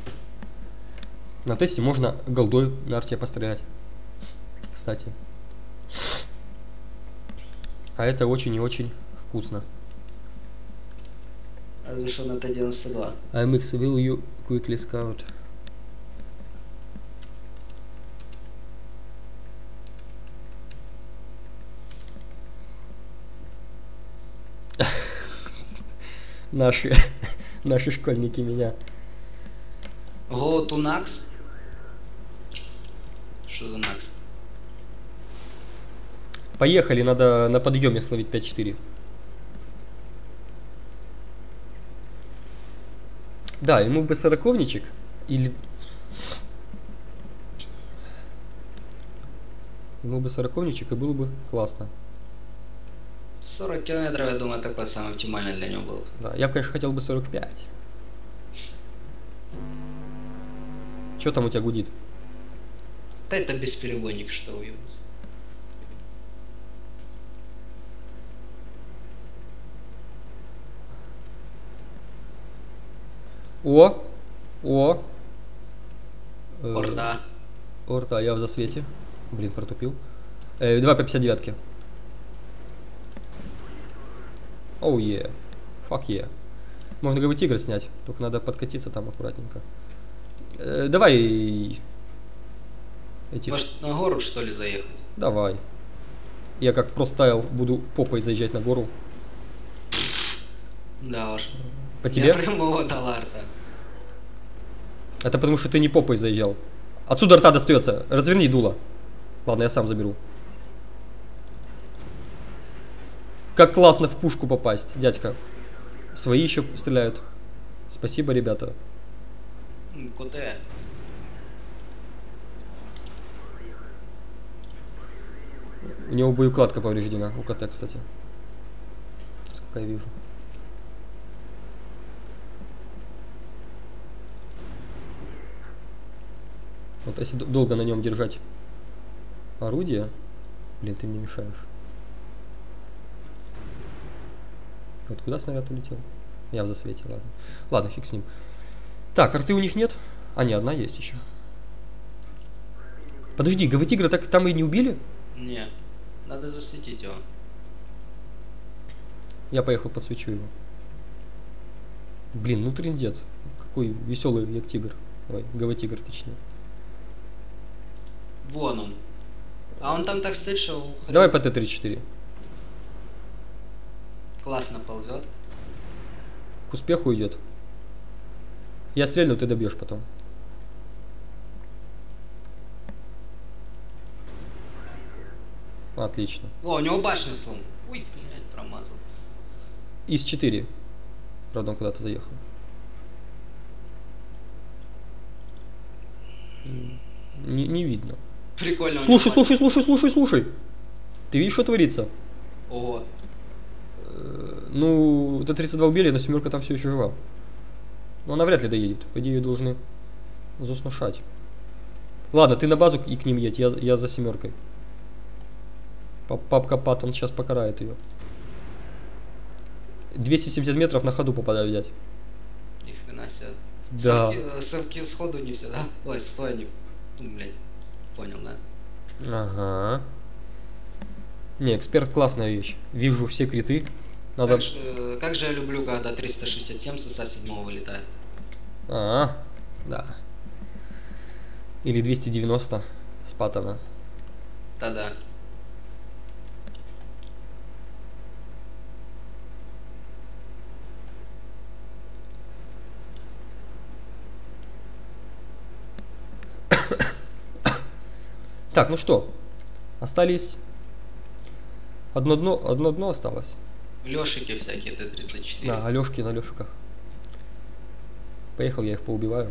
На тесте можно голдой на арте пострелять. Кстати. А это очень и очень вкусно. Разве что на Т девяносто два. ай эм икс will you quickly scout? Наши, наши школьники меня. Go to Nax? Что за Nax? Поехали, надо на подъеме словить пять четыре. Да, ему бы сороковничек или... Ему бы сороковничек и было бы классно. сорок километров, я думаю, такой самый оптимальный для него был. Да, я бы, конечно, хотел бы сорок пять. Что там у тебя гудит? Да это бесперебойник, что уебать. О! О! Э, Орда. Орда, я в засвете. Блин, протупил. Э, два по пятьдесят девять. Оу, е. Фак е. Можно говорить тигр снять, только надо подкатиться там аккуратненько. Э, давай... Эти... Может, на гору, что ли, заехать? Давай. Я как простайл буду попой заезжать на гору. Да уж. По тебе? Прямого таларта. Это потому что ты не попой заезжал. Отсюда арта достается. Разверни дуло. Ладно, я сам заберу. Как классно в пушку попасть, дядька. Свои еще стреляют. Спасибо, ребята. Куте. У него боеукладка повреждена. У КТ, кстати. Сколько я вижу. Вот если долго на нем держать орудие... Блин, ты мне мешаешь. Вот куда снаряд улетел? Я в засвете, ладно. Ладно, фиг с ним. Так, арты у них нет? А, не, одна есть еще. Подожди, ГВ-тигра так там и не убили? Не, надо засветить его. Я поехал подсвечу его. Блин, ну трындец. Какой веселый як-тигр. Ой, ГВ-тигр точнее. Вон он. А он там так стоит, что... Давай по Т тридцать четыре. Классно ползет. К успеху идет. Я стрельну, ты добьешь потом. Отлично. О, у него башня слом. Ой, блядь, промазал. ИС четыре. Правда, он куда-то заехал. Не, не видно. Прикольно. Слушай, слушай, слушай, слушай, слушай. Ты видишь, что творится? Ого. Ну, Т тридцать два убили, но семерка там все еще жива. Но она вряд ли доедет. По идее, ее должны заснушать. Ладно, ты на базу и к ним едь, я, я за семеркой. Папка Паттон сейчас покарает ее. двести семьдесят метров на ходу попадаю, дядь. Ни хрена себе. Да. Совки, совки сходу не всегда. Ой, стой, не... Ну, блядь. Понял, да? Ага. Не, эксперт классная вещь. Вижу все криты. Надо... Как, же, как же я люблю, когда триста шестьдесят семь с ИСа седьмого вылетает. А, да. Или двести девяносто с Паттона. Да-да. Так, ну что? Остались... Одно дно, одно дно осталось. Лешики всякие Т тридцать четыре. Да, Алешки на Лешиках. Поехал, я их поубиваю.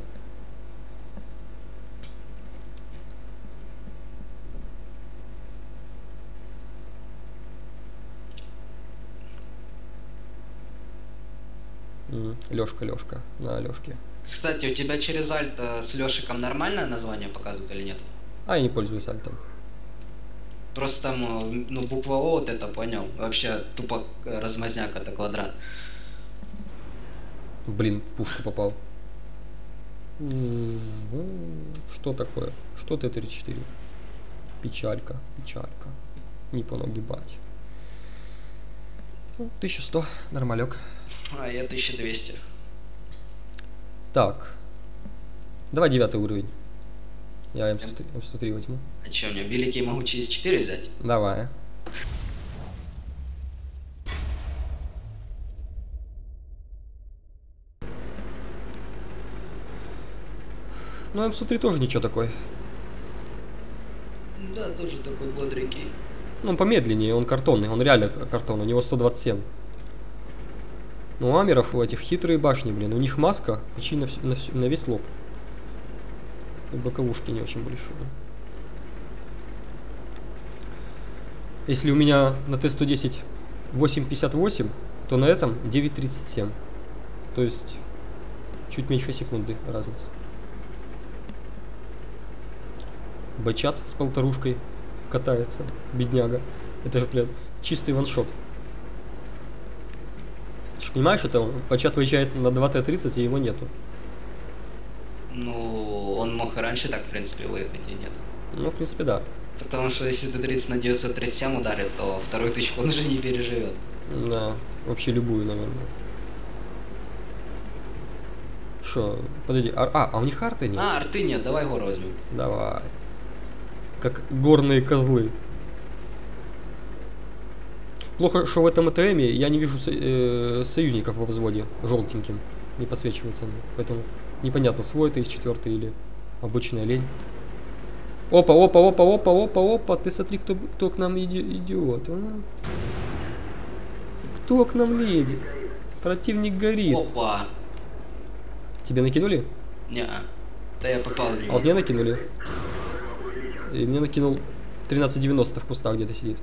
Лешка, Лешка, на Лешке. Кстати, у тебя через альт э, с Лешиком нормальное название показывает или нет? А я не пользуюсь альтом. Просто там, ну, буква О, вот это понял. Вообще тупо размазняк, это квадрат. Блин, в пушку попал. Что такое? Что Т тридцать четыре? Печалька, печалька. Не понагибать. Ну, тысяча сто, нормалек. А, я тысяча двести. Так. Давай девятый уровень. Я М сто три возьму. А что, мне великий могучий из четыре взять? Давай. Ну, М сто три тоже ничего такой. Да, тоже такой бодренький. Ну, он помедленнее, он картонный, он реально картон, у него сто двадцать семь. Ну, у амеров у этих хитрые башни, блин, у них маска почти на, вс на, вс на весь лоб. И боковушки не очень большие. Если у меня на Т сто десять восемь пятьдесят восемь, то на этом девять тридцать семь. То есть чуть меньше секунды разница. Бачат с полторушкой катается, бедняга. Это же, блядь, чистый ваншот. Ты же понимаешь, это Бачат выезжает на два Т тридцать, и его нету. Ну, он мог и раньше так, в принципе, выехать, и нет. Ну, в принципе, да. Потому что если Т тридцать на девятьсот тридцать семь ударит, то вторую тычку он уже не переживет. Да, вообще любую, наверное. Шо, подожди, а, а, а у них арты нет? А, арты нет, давай гору возьмем. Давай. Как горные козлы. Плохо, что в этом АТМе я не вижу со э, союзников во взводе желтеньким. Не подсвечивается. Поэтому непонятно, свой это из четвертый или обычная лень. Опа, опа, опа, опа, опа, опа. Ты смотри, кто, кто к нам иди идет. А? Кто к нам лезет? Противник горит. Опа. Тебе накинули? Не-а. Да я попал в него. А вот мне накинули. И мне накинул тринадцать девяносто в кустах где-то сидит.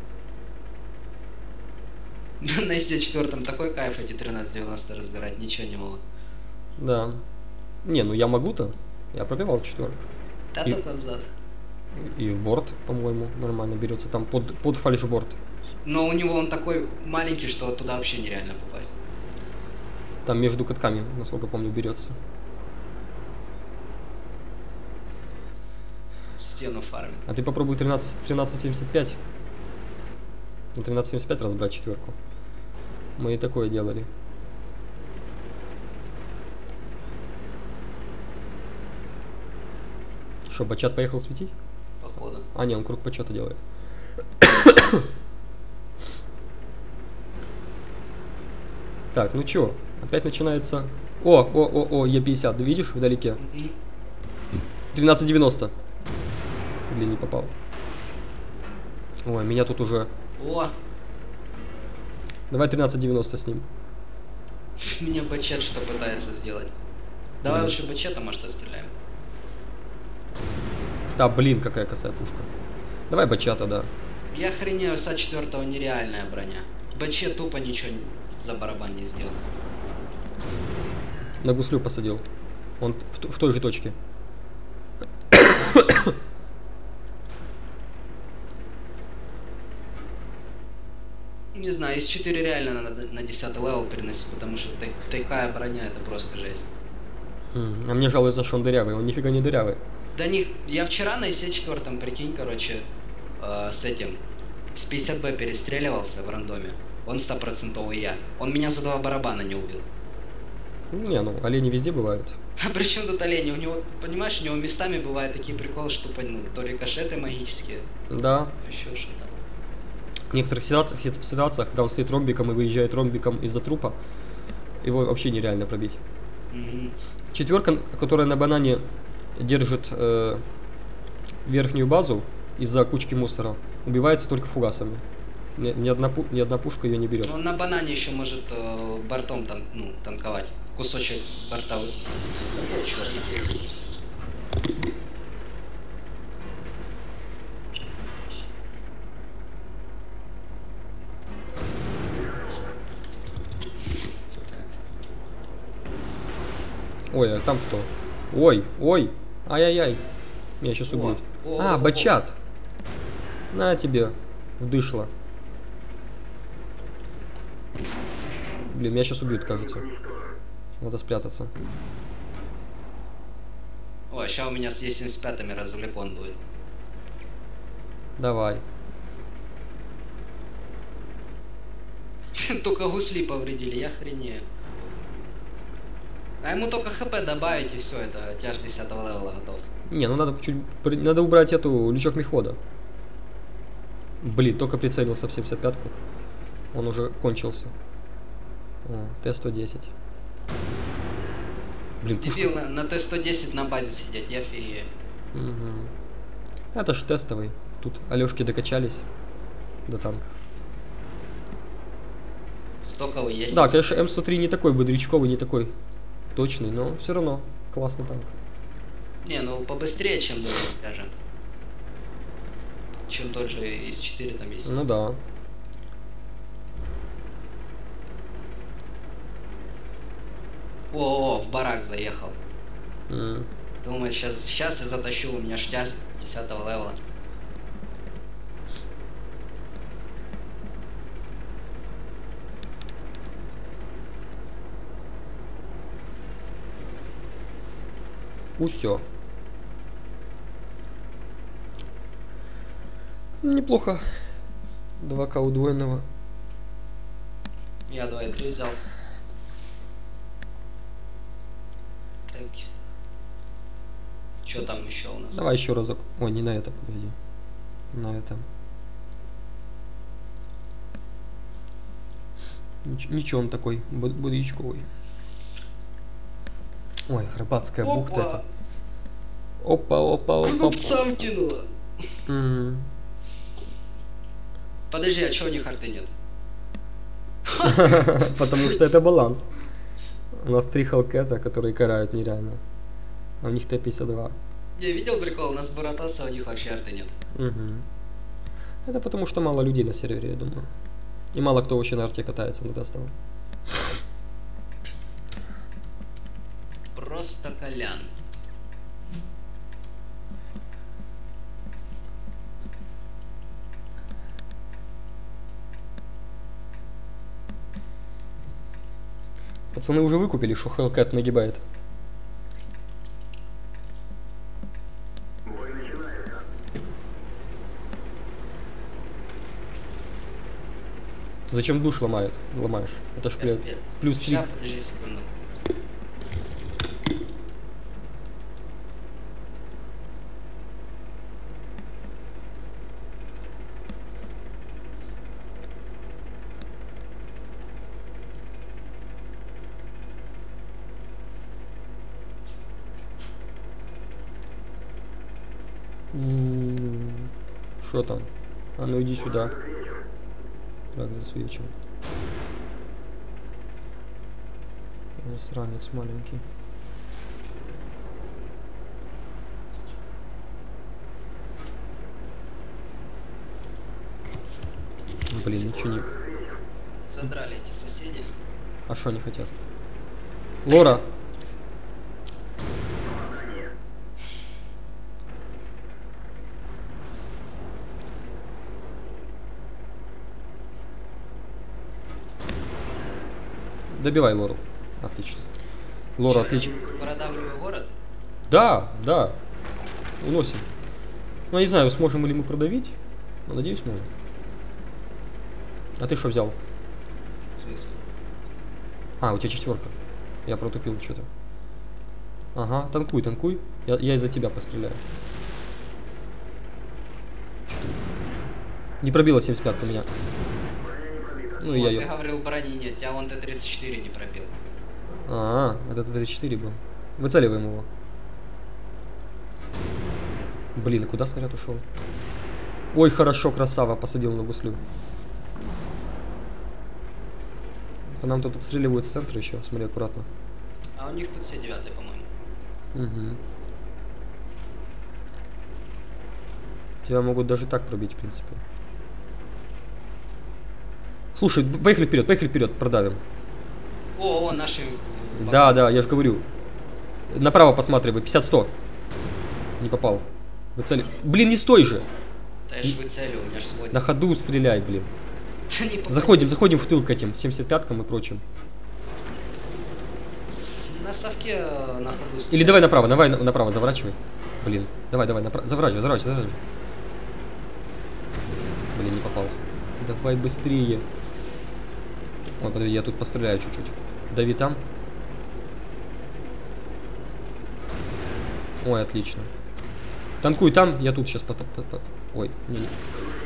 На эс четыре такой кайф эти тринадцать девяносто разбирать, ничего не могу. Да. Не, ну я могу-то. Я пробивал четверку. Да и, только взад. И в борт, по-моему, нормально берется. Там под, под фальшборд. Но у него он такой маленький, что туда вообще нереально попасть. Там между катками, насколько помню, берется. Стену фармит. А ты попробуй тринадцать семьдесят пять. На тринадцать семьдесят пять разбрать четверку. Мы и такое делали. Что, Бачат поехал светить? Походу. А, не, он круг почета делает. Так, ну чё? Опять начинается... О, о, о, о, Е пятьдесят, видишь, вдалеке? тринадцать девяносто. Блин, не попал. Ой, меня тут уже... О! Давай тринадцать девяносто с ним. Меня Бачет что пытается сделать. Давай Блин. лучше Бачета, может, отстреляем. Да, блин, какая косая пушка. Давай Бачата, да. Я охренею, с А четыре нереальная броня. Бачет тупо ничего за барабан не сделал. На гуслю посадил. Он в, в той же точке. Не знаю, из четыре реально надо на десятый левел переносить, потому что так, такая броня, это просто жесть. А мне жалуется, что он дырявый. Он нифига не дырявый. Да них... Я вчера на четыре, прикинь, короче, э, с этим, с пятьдесят бэ перестреливался в рандоме. Он стопроцентовый я. Он меня за два барабана не убил. Не, ну, олени везде бывают. А при чем тут олени? У него, понимаешь, у него местами бывают такие приколы, что, ну, то рикошеты магические. Да. Еще что-то. В некоторых ситуациях, ситуациях, когда он стоит ромбиком и выезжает ромбиком из-за трупа, его вообще нереально пробить. Mm-hmm. Четверка, которая на банане держит э, верхнюю базу из-за кучки мусора, убивается только фугасами. Ни, ни, одна, ни одна пушка ее не берет. Он на банане еще может э, бортом тан ну, танковать. Кусочек борта выс... О, черт. Ой, а там кто? Ой, ой, ай-яй-яй. Меня сейчас убьют. О, А, о, Бачат. На тебе. Вдышло. Блин, меня сейчас убьют, кажется. Надо спрятаться. О, сейчас у меня с Е семьдесят пятыми развлекон будет. Давай. Только гусли повредили, я хренею. А ему только хп добавить и все, это тяж десятого левела готов. Не, ну надо чуть... Надо убрать эту лючок мехвода. Блин, только прицелился в семьдесят пятку. Он уже кончился. О, Т сто десять. Блин, Дебил на, на Т сто десять на базе сидеть, я фигею. Угу. Это ж тестовый. Тут Алёшки докачались до танков. Стоковый есть. Да, конечно, М сто три не такой бодрячковый, не такой точный, но все равно классный танк. Не, ну побыстрее, чем другой, скажем. Чем тот же Из четыре там есть. Ну да. О, в барак заехал. Mm. Думаю, сейчас, сейчас я затащу, у меня штяз десятого левела. Усё. Неплохо. два ка удвоенного. Я два и три взял. Так. Что там еще у нас? Давай еще разок. Ой, не на этом, подойди. На этом. Нич ничего он такой, бодрячковый. Ой, рыбацкая Опа! бухта это. Опа, опа, опа. Глупцам кинула. Mm. Подожди, а чего у них арты нет? Потому что это баланс. У нас три Хелкета, которые карают нереально. А у них Т пятьдесят два. Я видел прикол, у нас Буратаса, а у них вообще арты нет. Угу. Это потому что мало людей на сервере, я думаю. И мало кто вообще на арте катается на тестовом. Просто колян. Пацаны уже выкупили, что Hellcat нагибает. Ты зачем душ ломает? Ломаешь? Это ж, блядь, плюс три. Сейчас, подожди секунду. Что там? А ну иди сюда. Рак засвечен. Засранец маленький. Блин, ничего не... Задрали эти соседи. А что они хотят? Лора! Добивай Лору. Отлично. Лора, отлично. Продавливаю город? Да, да. Уносим. Ну, я не знаю, сможем ли мы продавить. Но надеюсь, сможем. А ты что взял? А, у тебя четверка. Я протупил что-то. Ага, танкуй, танкуй. Я, я из-за тебя постреляю. Не пробила семьдесят пятка меня. Ну, вот я ты ее... говорил, брони нет, тебя он Т тридцать четыре не пробил. А, это Т тридцать четыре был. Выцеливаем его. Блин, а куда снаряд ушел? Ой, хорошо, красава, посадил на гуслю. По нам тут отстреливают с центра еще, смотри, аккуратно. А у них тут все девятые, по-моему. Угу. Тебя могут даже так пробить, в принципе. Слушай, поехали вперед, поехали вперед, продавим. О, о, наши... Да, да, я же говорю. Направо посматривай, пятьдесят сто. Не попал. Выцели... Блин, не стой же! Да я ж выцелю, у меня ж свой. На ходу стреляй, блин. Да не попади. Заходим, заходим в тыл к этим семьдесят пяткам и прочим. На совке э, на ходу Или стреляй. давай направо, давай на- направо, заворачивай. Блин, давай, давай, направо, заворачивай, заворачивай, заворачивай. Блин, не попал. Давай быстрее. Ой, подожди, я тут постреляю чуть-чуть. Дави там. Ой, отлично. Танкуй там, я тут сейчас... По -по -по Ой, не, не.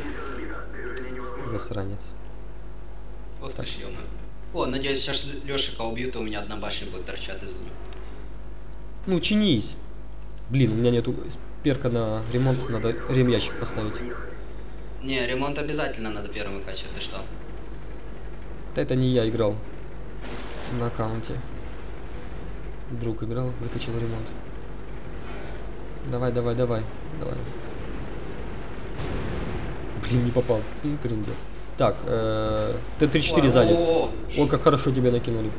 Засранец. Вот так ё-моё. О, надеюсь, сейчас Лешика убьют, и у меня одна башня будет торчать из него. Ну, чинись. Блин, у меня нету перка на ремонт, надо ремящик поставить. Не, ремонт обязательно надо первым выкачивать, ты что? Да это не я играл на аккаунте. Друг играл, выкачал ремонт. Давай, давай, давай, давай. Блин, не попал. Блин, трындец. Так, э, Т тридцать четыре сзади. О, Ой, как хорошо тебя накинули.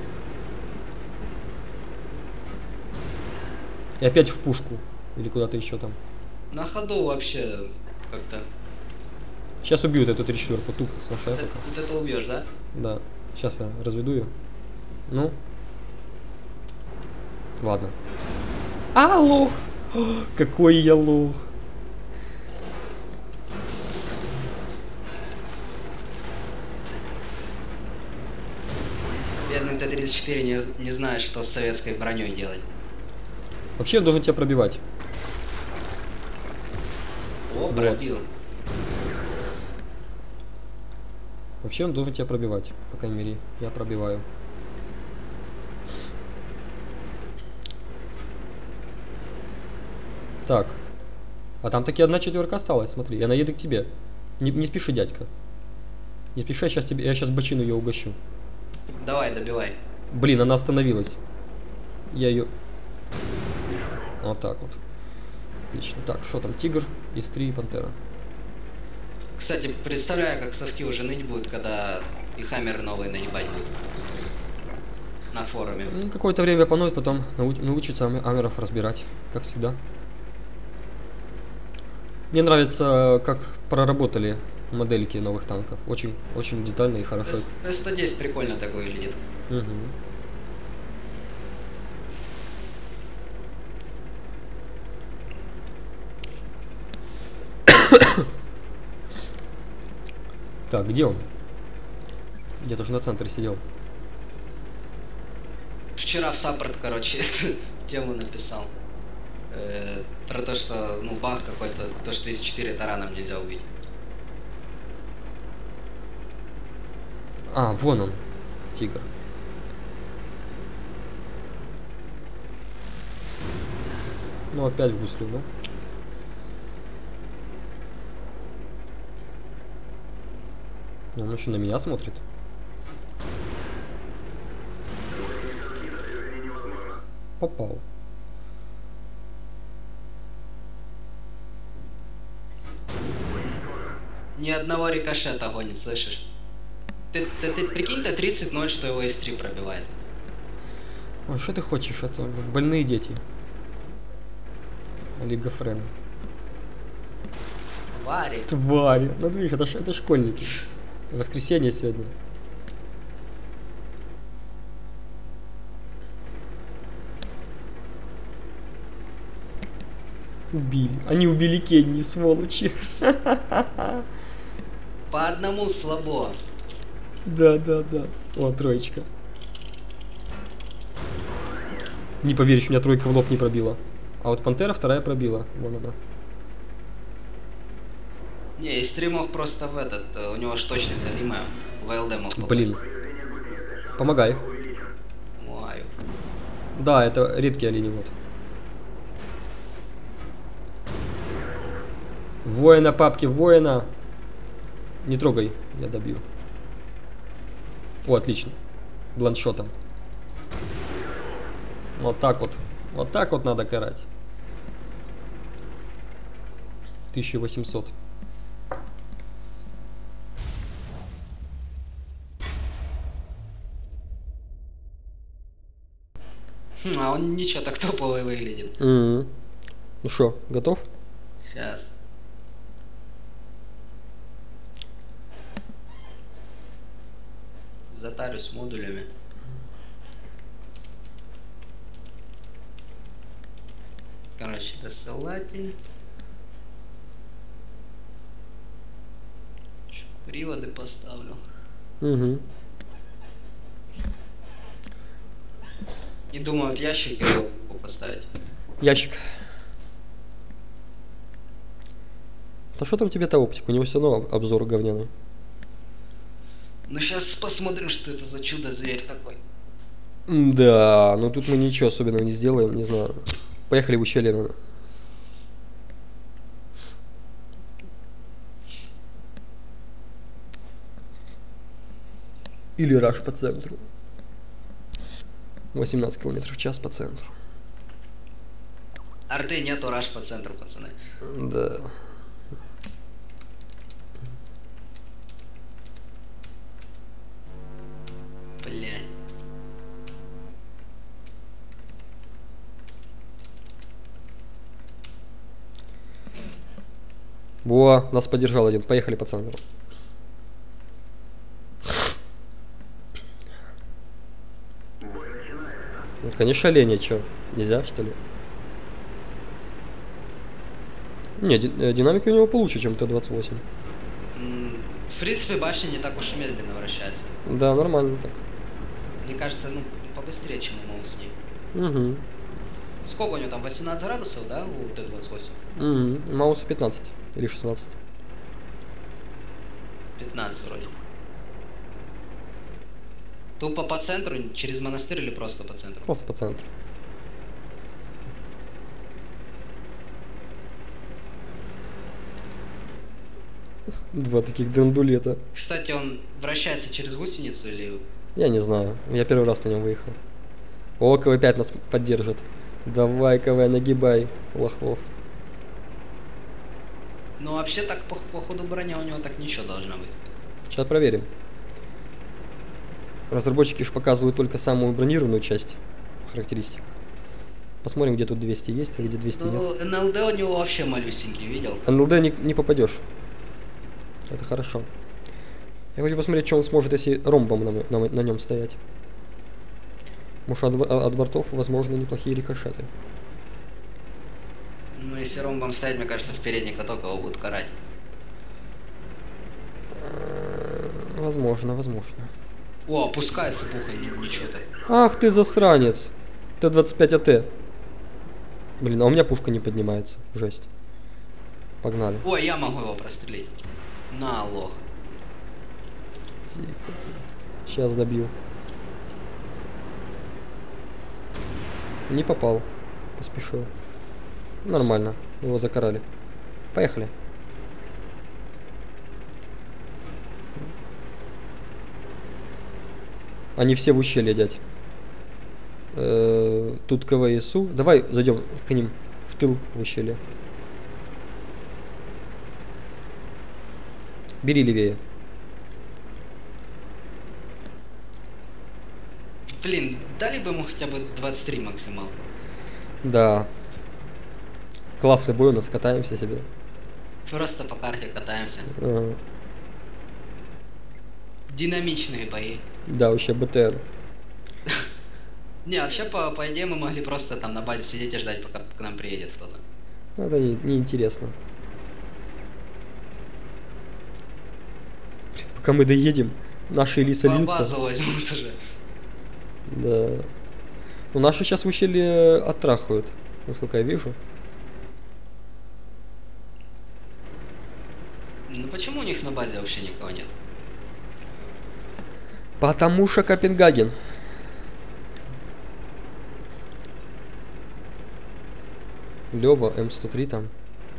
И опять в пушку. Или куда-то еще там. на ходу вообще как-то. Сейчас убьют эту тридцать четыре тук с нашей Вот, вот это убьешь, да? Да. Сейчас я разведу ее. Ну. Ладно. А, лох! О, какой я лох! Бедный Т тридцать четыре не, не знает, что с советской броней делать. Вообще он должен тебя пробивать. О, Вот. пробил. Вообще он должен тебя пробивать. По крайней мере, я пробиваю. Так. А там таки одна четверка осталась, смотри. Я наеду к тебе. Не, не спеши, дядька. Не спеши, я сейчас тебе. Я сейчас бочину ее угощу. Давай, добивай. Блин, она остановилась. Я ее. Вот так вот. Отлично. Так, что там? Тигр, эс три и пантера. Кстати, представляю, как совки уже ныть будут, когда и хаммеры новые наебать будут. На форуме. Ну, какое-то время поноет, потом нау научится ам амеров разбирать, как всегда. Мне нравится, как проработали модельки новых танков. Очень, очень детально и хорошо. Т сто десять прикольно так выглядит. Угу. Так, где он? Где-то же на центре сидел. Вчера в саппорт, короче, тему написал. Э, про то, что, ну, баг какой-то, то, что из четыре тараном нельзя убить. А, вон он, тигр. Ну, опять в гуслю, ну. Он еще на меня смотрит. Попал. Ни одного рикошета гонит, слышишь? Ты, ты, ты прикинь, Т тридцать ноль, что его эс три пробивает. Ой, что ты хочешь? Это больные дети. Лига Френа. Вари. Твари. Ну, ты видишь, это, ш- это школьники. Воскресенье сегодня. Убили. Они убили Кенни, сволочи. По одному слабо. Да, да, да. О, троечка. Не поверишь, меня тройка в лоб не пробила. А вот пантера вторая пробила. Вон она. Не, эс три мог просто в этот, э, у него ж точность галимая. В эл дэ мог попасть. Блин. Помогай. Маю. Да, это редкий оленевод. Воина, папки, воина. Не трогай, я добью. О, отлично. Бланшотом. Вот так вот. Вот так вот надо карать. тысяча восемьсот. Хм, а он ничего так топовый выглядит. Mm-hmm. Ну что, готов? Сейчас. затарюсь модулями. Короче, досылатель. Приводы поставлю. Угу. И думаю, вот ящик его поставить. Ящик. Да что там тебе-то оптик? У него все равно обзор говняный. Ну сейчас посмотрим, что это за чудо-зверь такой. Да, ну тут мы ничего особенного не сделаем, не знаю. Поехали в ущелье, наверное. Или раш по центру. восемнадцать километров в час по центру. Арты нету, раш по центру, пацаны. Да. Блядь. Во, нас поддержал один. Поехали по центру. Ну, конечно, оленя, чё? Нельзя, что ли? Не, ди- э, динамика у него получше, чем Т двадцать восемь. М, В принципе, башня не так уж и медленно вращается. Да, нормально так. Мне кажется, ну, побыстрее, чем у Маусни. Угу. Сколько у него там, восемнадцать градусов, да, у Т двадцать восемь? Угу. Мауса пятнадцать или шестнадцать. пятнадцать вроде. Тупо по центру, через монастырь или просто по центру? Просто по центру. Два таких драндулета. Кстати, он вращается через гусеницу или... Я не знаю. Я первый раз на нем выехал. О, КВ пять нас поддержит. Давай, КВ, нагибай, лохов. Ну, вообще так, по, по ходу броня у него так ничего должно быть. Сейчас проверим. Разработчики же показывают только самую бронированную часть характеристик. Посмотрим, где тут двести есть, а где двести нет. Ну, эн эл дэ у него вообще малюсенький, видел? эн эл дэ не, не попадешь. Это хорошо. Я хочу посмотреть, что он сможет, если ромбом на, на, на нем стоять. Может, от, от бортов, возможно, неплохие рикошеты. Ну, если ромбом стоять, мне кажется, в передний каток его будут карать. Возможно, возможно. О, опускается пуха, ничего так. Ах ты засранец! Т двадцать пять А Т. Блин, а у меня пушка не поднимается. Жесть. Погнали. Ой, я могу его прострелить. На, лох. Сейчас добью. Не попал. Поспешил. Нормально. Его закарали. Поехали. Они все в ущелье, дядь. Э-э, тут КВСУ. Давай зайдем к ним в тыл в ущелье. Бери левее. Блин, дали бы ему хотя бы двадцать три максимал. Да. Классный бой у нас, катаемся себе. Просто по карте катаемся. Ага. Динамичные бои. Да, вообще БТР. Не, вообще, по, по идее, мы могли просто там на базе сидеть и ждать, пока к нам приедет кто-то. Ну, это не, не интересно. Пока мы доедем, наши лисы По льются. базу возьмут уже. Да. Ну, наши сейчас в ущелье оттрахают, насколько я вижу. Ну почему у них на базе вообще никого нет? Потому что Копенгаген. Лева, М сто три там.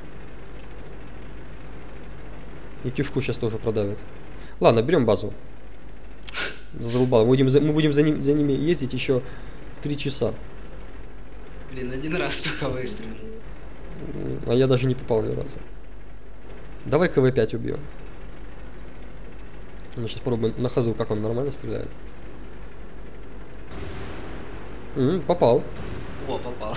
И кишку сейчас тоже продавят. Ладно, берем базу. Задолбал. Мы будем, за, мы будем за, ним, за ними ездить еще три часа. Блин, один раз только выстрелил. А я даже не попал ни разу. Давай КВ пять убьем. Мы сейчас попробуем на ходу, как он нормально стреляет. М-м, попал. О, попал.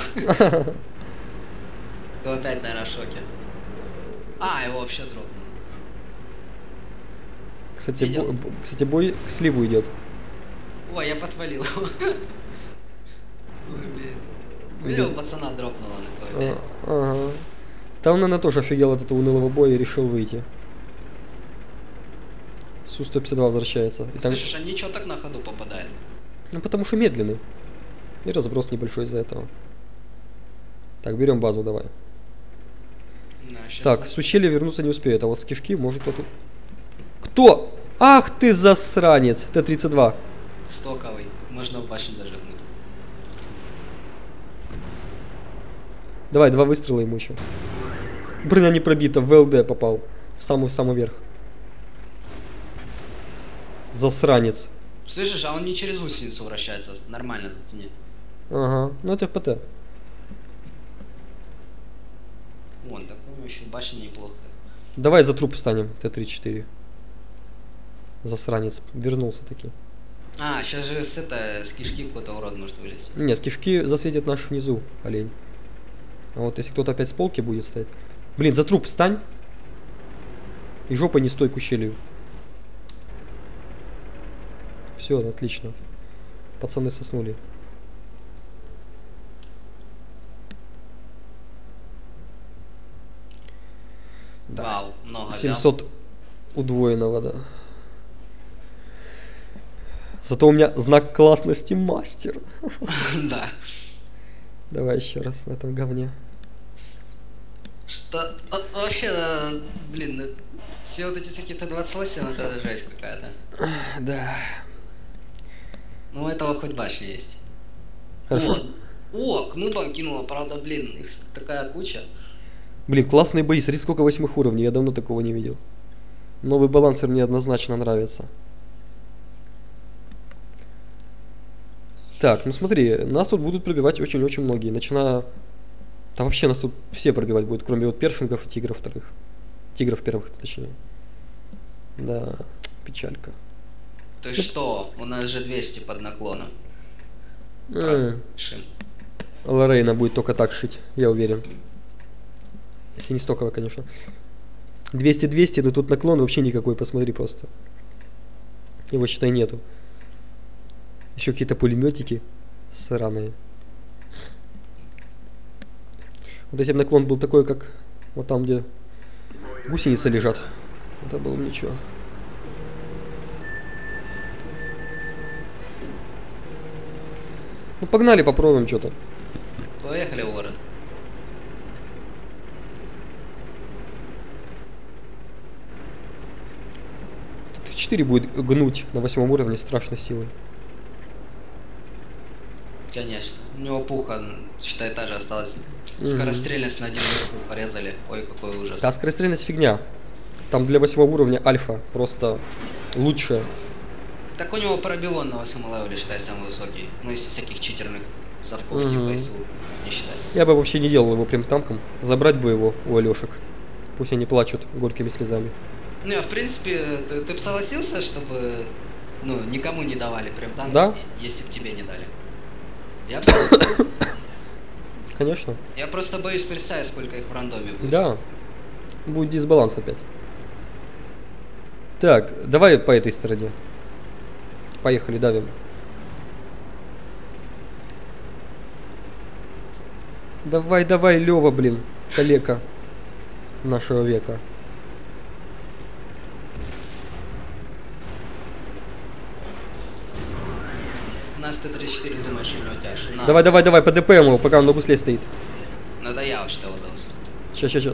Опять, наверное, в шоке. А, его вообще дропнуло. Кстати, Видел? бо, кстати, бой к сливу идет. Ой, я подпалил его. Видел, пацана дропнуло на кого-то. Ага. Там, наверное, тоже офигел от этого унылого боя и решил выйти. Су сто пятьдесят два возвращается. И там... Слышишь, а ничего так на ходу попадает? Ну, потому что медленный. И разброс небольшой из-за этого. Так, берем базу, давай. На, так, с ущелья вернуться не успеет, а вот с кишки может кто-то... Кто? Ах ты засранец! Т тридцать два. Стоковый. Можно в башню даже гнуть. Давай, два выстрела ему еще. Броня не пробита, в ЛД попал. Самый-самый верх. Засранец. Слышишь, а он не через гусеницу вращается. Нормально зацени. Ага, ну это ФПТ. Вон, такой еще башня неплохо. Давай за труп станем, Т тридцать четыре. Засранец. Вернулся таки. А, сейчас же с это, с кишки какой-то урод может вылезть. Не, с кишки засветит наш внизу, олень. А вот если кто-то опять с полки будет стоять. Блин, за труп встань. И жопой не стой к ущелью. Все, отлично. Пацаны соснули. Да, Вау, много семьсот взял. Удвоенного, да. Зато у меня знак классности мастер. Да. Давай еще раз на этом говне. Что? Вообще, блин, все вот эти всякие Т двадцать восемь, это жесть какая-то. Да. Ну, у этого хоть башня есть. Хорошо. О, о, кнубом кинула, правда, блин, их такая куча. Блин, классные бои, смотри, сколько восьмых уровней, я давно такого не видел. Новый балансер мне однозначно нравится. Так, ну смотри, нас тут будут пробивать очень-очень многие, начиная... Да вообще нас тут все пробивать будут, кроме вот першингов и тигров вторых. Тигров первых, точнее. Да, печалька. Ты что? У нас же двести под наклоном. Mm. Лорейна будет только так шить, я уверен. Если не стоковая, конечно. двести двести, но тут наклон вообще никакой, посмотри просто. Его, считай, нету. Еще какие-то пулеметики сраные. Вот если бы наклон был такой, как вот там, где гусеницы лежат, это было бы ничего. Ну погнали, попробуем что-то. Поехали, Ворон. Т четыре будет гнуть на восьмом уровне страшной силой. Конечно. У него пуха, считай, та же осталась. Mm-hmm. Скорострельность на один верху порезали. Ой, какой ужас. Да, скорострельность фигня. Там для восьмого уровня альфа просто лучшая. Так у него пробивон на восьмом левеле, считай, самый высокий. Ну, из всяких читерных совков, mm-hmm. типа ИСУ, не считай. Я бы вообще не делал его прям танком. Забрать бы его у Алешек. Пусть они плачут горькими слезами. Не, в принципе, ты, ты бы согласился, чтобы ну, никому не давали прям танк, да? Если бы тебе не дали? Я бы Конечно. Я просто боюсь представить, сколько их в рандоме будет. Да. Будет дисбаланс опять. Так, давай по этой стороне. Поехали, давим. Давай, давай, Лёва, блин. Калека нашего века. У нас Т тридцать четыре, думаешь, у него тяжело. На. Давай, давай, давай, по ДП ему, пока он на гусле стоит. Ну да я вообще-то выдался. Сейчас, сейчас, сейчас.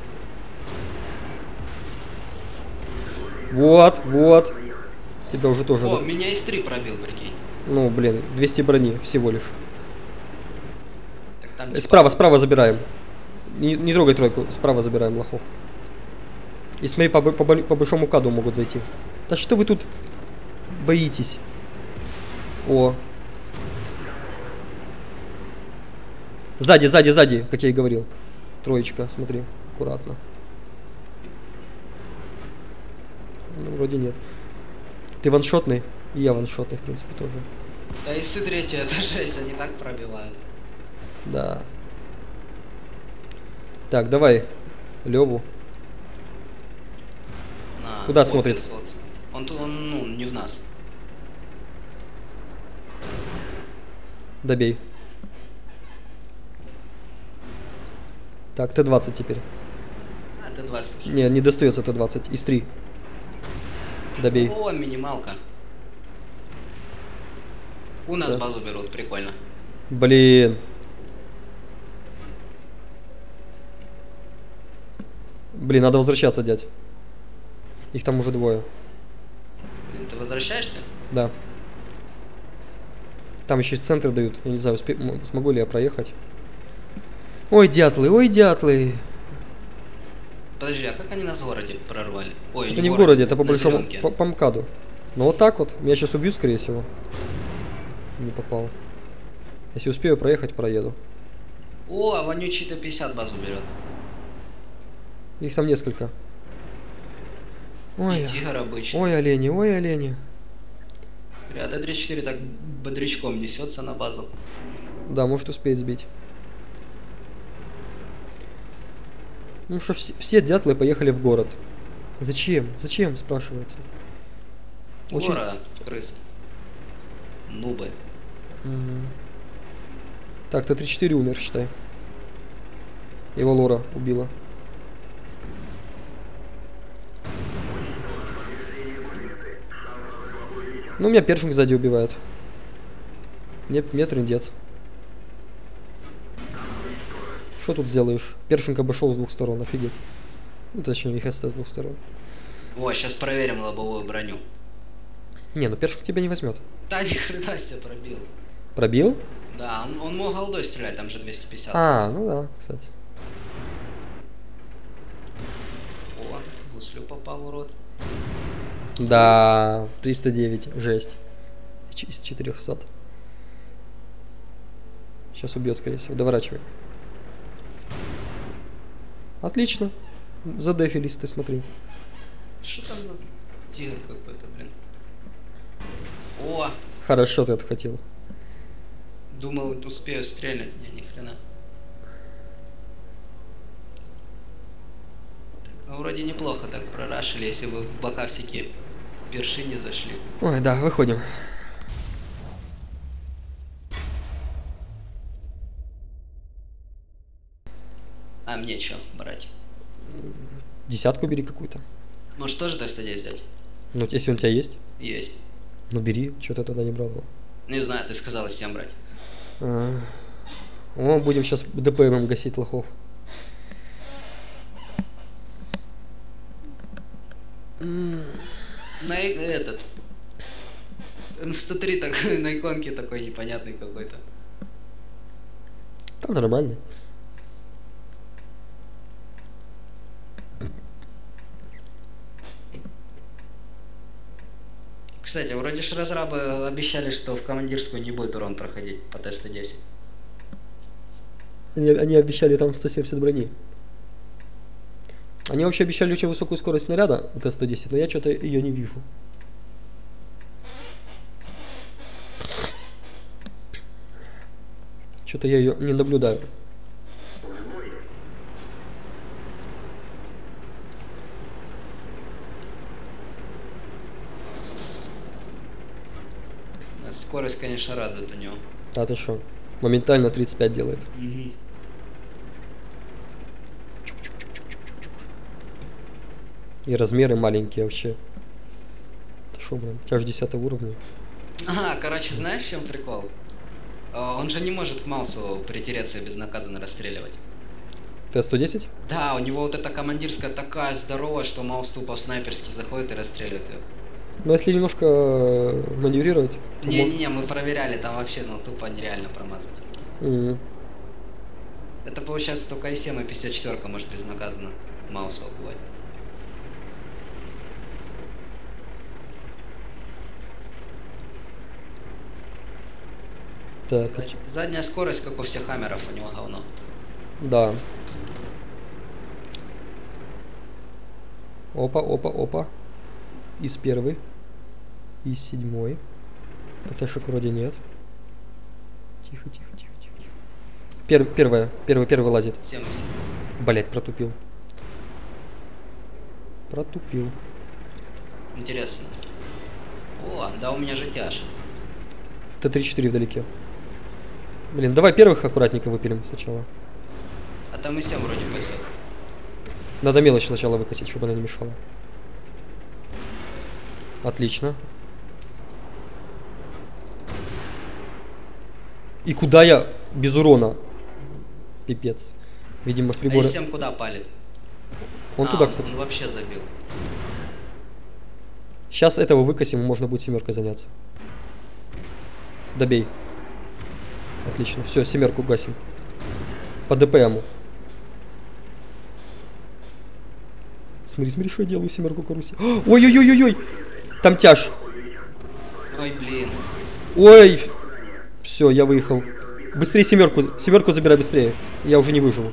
Вот, вот. Тебя уже тоже... О, меня из три пробил, прикинь. Ну, блин, двести брони всего лишь. Так, там, типа... Справа, справа забираем. Не, не трогай тройку, справа забираем лохов. И смотри, по, по, по большому каду могут зайти. Да что вы тут боитесь? О. Сзади, сзади, сзади, как я и говорил. Троечка, смотри, аккуратно. Ну, вроде нет. Ты ваншотный? И я ваншотный, в принципе, тоже. Да ИСы третья, это жесть, они так пробивают. Да. Так, давай Леву. На, куда вот смотрит? пятьсот. Он тут, он, ну, не в нас. Добей. Так, Т двадцать теперь. А, Т двадцать. Не, не достается Т двадцать. Из три. Добей. О, минималка. У нас Так. базу берут, прикольно. Блин. Блин, надо возвращаться, дядь. Их там уже двое. Блин, ты возвращаешься? Да. Там еще центры дают. Я не знаю, успе... смогу ли я проехать. Ой, дятлы, ой, дятлы. Подожди, а как они нас в городе прорвали? Ой, Это не в городе, это по на большому... зелёнке. По, по МКАДу. Ну вот так вот. Меня сейчас убьют, скорее всего. Не попал. Если успею проехать, проеду. О, а вонючий Т пятьдесят базу берет. Их там несколько. Ой, И тигр обычный. ой, олени, ой, олени. А Т тридцать четыре так бодрячком несется на базу. Да, может успеть сбить. Ну что, все, все дятлы поехали в город. Зачем? Зачем, спрашивается. Очень... Гора, крыс. Нубы. Мгм. Так, Т тридцать четыре умер, считай. Его Лора убила. Ну, меня першинг сзади убивает. Мне, мне трындец. Что тут сделаешь? Першинг обошел с двух сторон, офигеть. Ну, точнее, их с двух сторон. О, сейчас проверим лобовую броню. Не, ну першинг тебя не возьмет. Да, ни хрена себе пробил. Пробил? Да, он, он мог голдой стрелять, там же двести пятьдесят. А, ну да, кстати. О, гуслю попал, урод. Да, триста девять, жесть. Ч- Из четырехсот. Сейчас убьет, скорее всего. Доворачивай. Отлично. Задефились, ты смотри. Что там за тигр какой-то, блин? О, Хорошо ты отхватил. думал, успею стрелять. Не, ни хрена. Так, ну, вроде неплохо так прорашили, если бы в бока всякие перши не зашли. Ой, да, выходим. А мне что брать? Десятку бери какую-то. Может тоже триста десять взять? Ну, если он у тебя есть, Есть. ну бери. Что ты тогда не брал его? Не знаю, ты сказала семь брать. А. О, будем сейчас ДПМом гасить лохов. На и- этот. М сто три так, на иконке такой непонятный какой-то. Там нормально. Кстати, вроде ж разрабы обещали, что в командирскую не будет урон проходить по Т сто десять. Они, они обещали там сто семьдесят брони. Они вообще обещали очень высокую скорость снаряда Т сто десять, но я что-то ее не вижу. Что-то я ее не наблюдаю. Скорость, конечно, радует у него. А ты что? Моментально тридцать пять делает. Угу. И размеры маленькие вообще. Ты шо, блин, у тебя же десятый уровень. Ага, короче, знаешь, в чем прикол? А, Он же не может к маусу притереться и безнаказанно расстреливать. Т сто десять? Да, у него вот эта командирская такая здоровая, что маус тупо в снайперский заходит и расстреливает ее. Но если немножко э, маневрировать, то мо- Не-не-не, мы проверяли, там вообще, ну, тупо нереально промазать. Мгм. Это получается только и семь, и пятьдесят четыре может безнаказанно маусу убивать. Так, а Зад- чё- Задняя скорость, как у всех хаммеров, у него говно. да. Опа, опа, опа. Из первой. Из седьмой. ПТшек вроде нет. Тихо, тихо, тихо, тихо. тихо. Пер, первая, первый, первый лазит. семьдесят. Блять, протупил. Протупил. Интересно. О, да у меня же тяж. Т тридцать четыре вдалеке. Блин, давай первых аккуратненько выпилим сначала. А там и семь вроде пасет. Надо мелочь сначала выкосить, чтобы она не мешала. Отлично. И куда я без урона? Пипец. Видимо, в приборе... А семь куда палит? Он а, туда, он, кстати. Он вообще забил. Сейчас этого выкосим, и можно будет семеркой заняться. Добей. Отлично. Все, семерку гасим. По ДПМу. Смотри, смотри, что я делаю, семерку карусель. Ой-ой-ой-ой-ой! Там тяж. Ой, блин. Ой! Все, я выехал. Быстрее семерку. Семерку забирай быстрее. Я уже не выживу.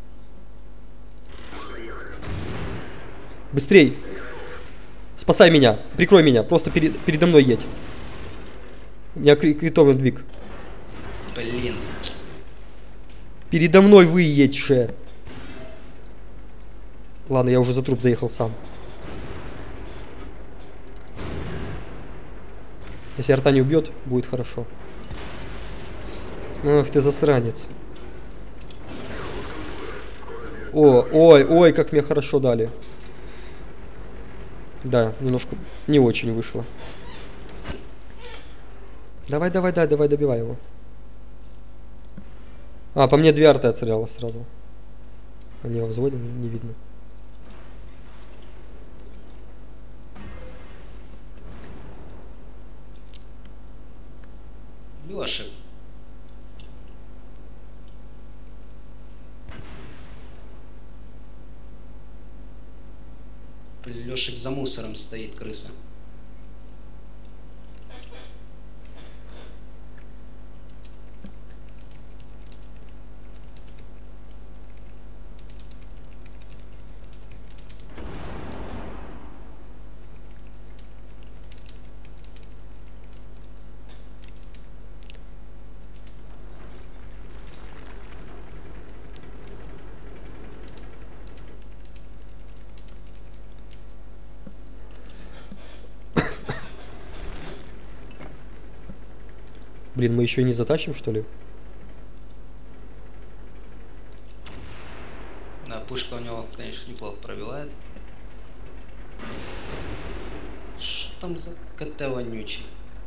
Быстрей. Спасай меня. Прикрой меня. Просто перед, передо мной едь. У меня критовый двиг. Блин. Передо мной вы едьше. Ладно, я уже за труп заехал сам. Если арта не убьет, будет хорошо. Ах ты засранец. О, ой, ой, как мне хорошо дали. Да, немножко не очень вышло. Давай, давай, давай, давай, добивай его. А, по мне две арты отстреляло сразу. Они во взводе, не видно. Лёша. Лёшик за мусором стоит, крыса. Блин, мы еще и не затащим, что ли? Да, пушка у него, конечно, неплохо пробивает. Что там за КТ вонючий?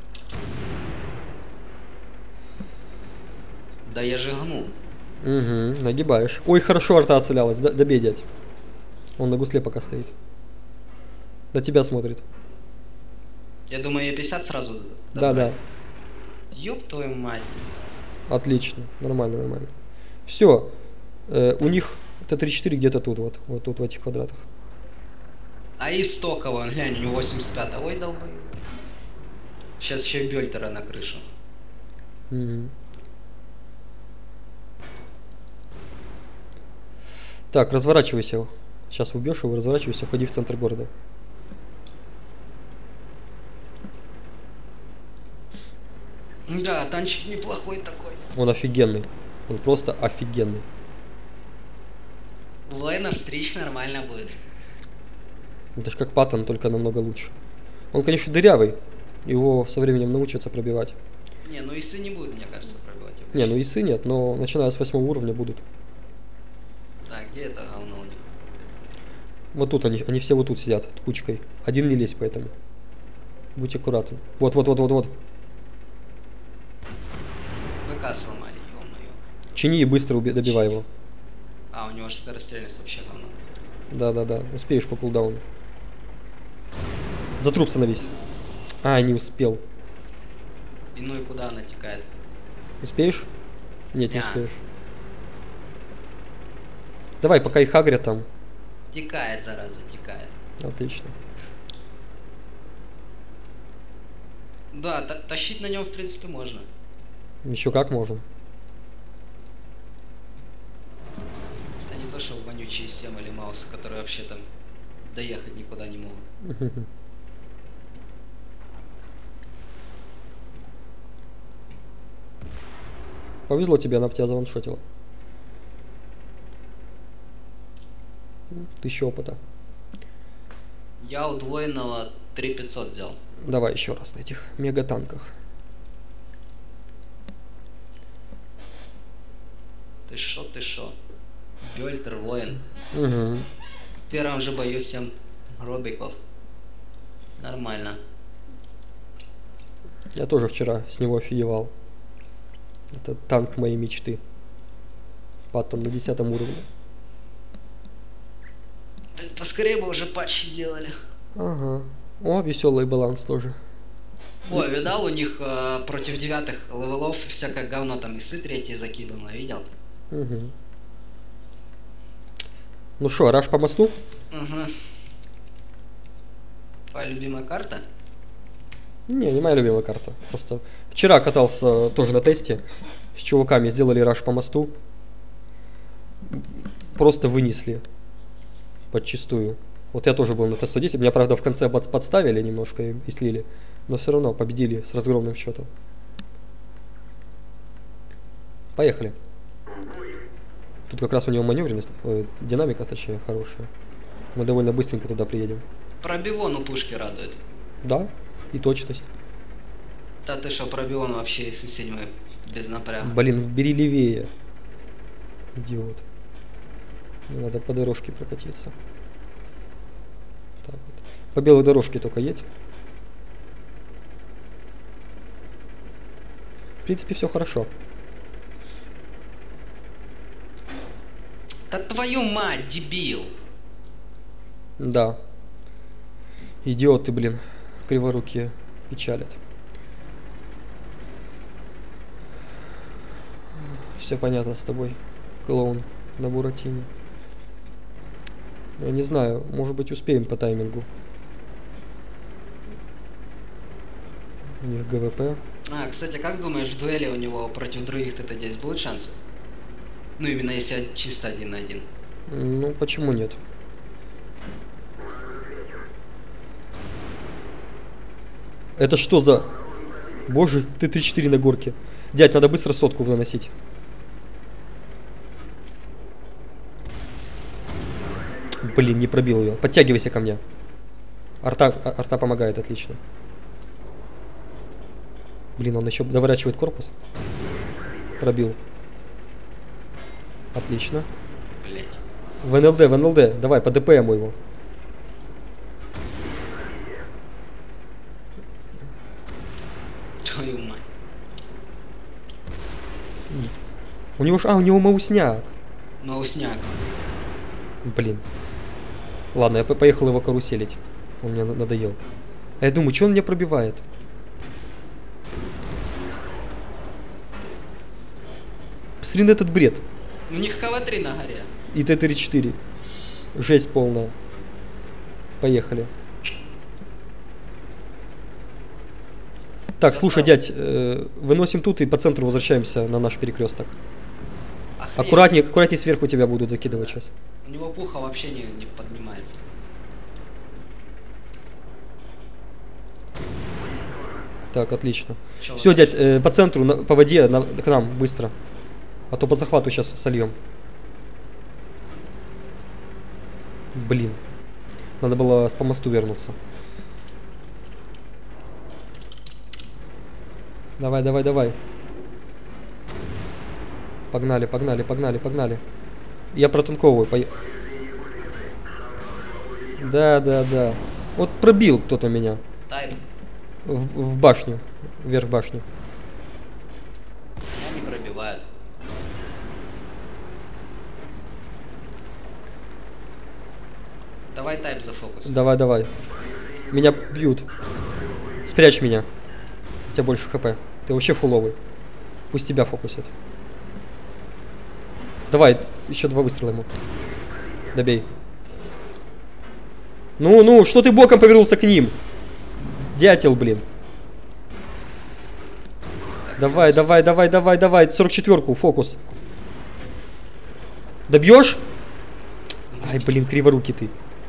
Да я же гну. Угу, нагибаешь. Ой, хорошо арта отцелялась. Д добей, дядь. Он на гусле пока стоит. На тебя смотрит. Я думаю, я пятьдесят сразу. Да, да. Ёб твою мать. Отлично. Нормально, нормально. Все. Э, у них Т тридцать четыре где-то тут вот. Вот тут в этих квадратах. А Истоково, глянь, у него восемьдесят пять. Ой, долбой. Сейчас еще и Бёльтера на крышу. Угу. Так, разворачивайся. Сейчас убьешь его, разворачивайся, входи в центр города. Да, танчик неплохой такой. Он офигенный. Он просто офигенный. Воина встреч нормально будет. Это ж как Паттон, только намного лучше. Он, конечно, дырявый. Его со временем научатся пробивать. Не, ну исы не будет, мне кажется, пробивать его. Не, ну исы нет, но начиная с восьмого уровня будут. Так, где это говно у них? Вот тут они, они все вот тут сидят, кучкой. Один не лезь поэтому. Будь аккуратен. Вот, вот, вот, вот, вот. ВК сломали, ё-моё. Чини и быстро уби- добивай его. А, у него же скорострельность вообще говно. Да, да, да. Успеешь по кулдауну. За труп становись. А, не успел. И ну и куда она текает? Успеешь? Нет, не Ня. успеешь. Давай, пока их агрят там. Текает, зараза, текает. Отлично. Да, та- тащить на нем в принципе можно. Еще как можно. Это не то, что вонючие семь или Маусы, которые вообще там доехать никуда не могут. Повезло тебе, она бы тебя заваншотила. Тысяча опыта. Я удвоенного три пятьсот взял. Давай еще раз на этих мегатанках. Ты шо, ты шо? Бёльтер, воин. Угу. В первом же бою семь робиков. Нормально. Я тоже вчера с него офигевал. Это танк моей мечты. Паттон на десятом уровне. Блин, поскорее бы уже патчи сделали. Ага. О, веселый баланс тоже. Ой, видал, у них э, против девятых левелов всякое говно там иксы третьи закидано, видел? Угу. Ну что, раш по мосту? Угу. Твоя любимая карта? Не, не моя любимая карта. Просто вчера катался тоже на тесте. С чуваками сделали раш по мосту. Просто вынесли. Подчистую. Вот я тоже был на Т сто десять. Меня, правда, в конце под, подставили немножко и, и слили. Но все равно победили с разгромным счетом. Поехали. Тут как раз у него маневренность, ой, динамика, точнее, хорошая. Мы довольно быстренько туда приедем. Пробивон у пушки радует. Да, и точность. Да ты шо, пробивон вообще из седьмой без напряга. Блин, бери левее. Идиот. Мне надо по дорожке прокатиться. Так вот. По белой дорожке только едь. В принципе, все хорошо. Да твою мать, дебил! Да. Идиоты, блин, криворукие печалят. Все понятно с тобой, клоун на Буратине. Я не знаю, может быть, успеем по таймингу. У них ГВП. А, кстати, как думаешь, в дуэли у него против других Т Т десять будут шансы? Ну, именно если чисто один на один. Ну, почему нет? Это что за... Боже, ты три четыре на горке. Дядь, надо быстро сотку выносить. Блин, не пробил ее. Подтягивайся ко мне. Арта, арта помогает, отлично. Блин, он еще доворачивает корпус. Пробил. Отлично. Блять. В эн эл дэ, в эн эл дэ. Давай, по дэ пэ эм его. Твою мать. У него ж... А, у него маусняк. Маусняк. Блин. Ладно, я поехал его каруселить. Он мне надоел. А я думаю, что он меня пробивает? Посмотри на этот бред. У них ка вэ три на горе. И Т тридцать четыре. Жесть полная. Поехали. Так, слушай, дядь, э, выносим тут и по центру возвращаемся на наш перекресток. Охренеть. Аккуратнее, аккуратнее сверху тебя будут закидывать сейчас. У него пуха вообще не, не поднимается. Так, отлично. Чё, Все, вот дядь, э, по центру, на, по воде, на, к нам, быстро. А то по захвату сейчас сольем. Блин. Надо было по мосту вернуться. Давай, давай, давай. Погнали, погнали, погнали, погнали. Я протанковываю. По... Да, да, да. Вот пробил кто-то меня. Тайп. В, в башню. Вверх башню. Меня не пробивают. Давай тайп за фокус. Давай, давай. Меня бьют. Спрячь меня. У тебя больше хп. Ты вообще фуловый. Пусть тебя фокусят. Давай, еще два выстрела ему. Добей. Ну, ну, что ты боком повернулся к ним? Дятел, блин. Давай, давай, давай, давай, давай. сорок четвёрку, фокус. Добьешь? Ай, блин, криворукий ты.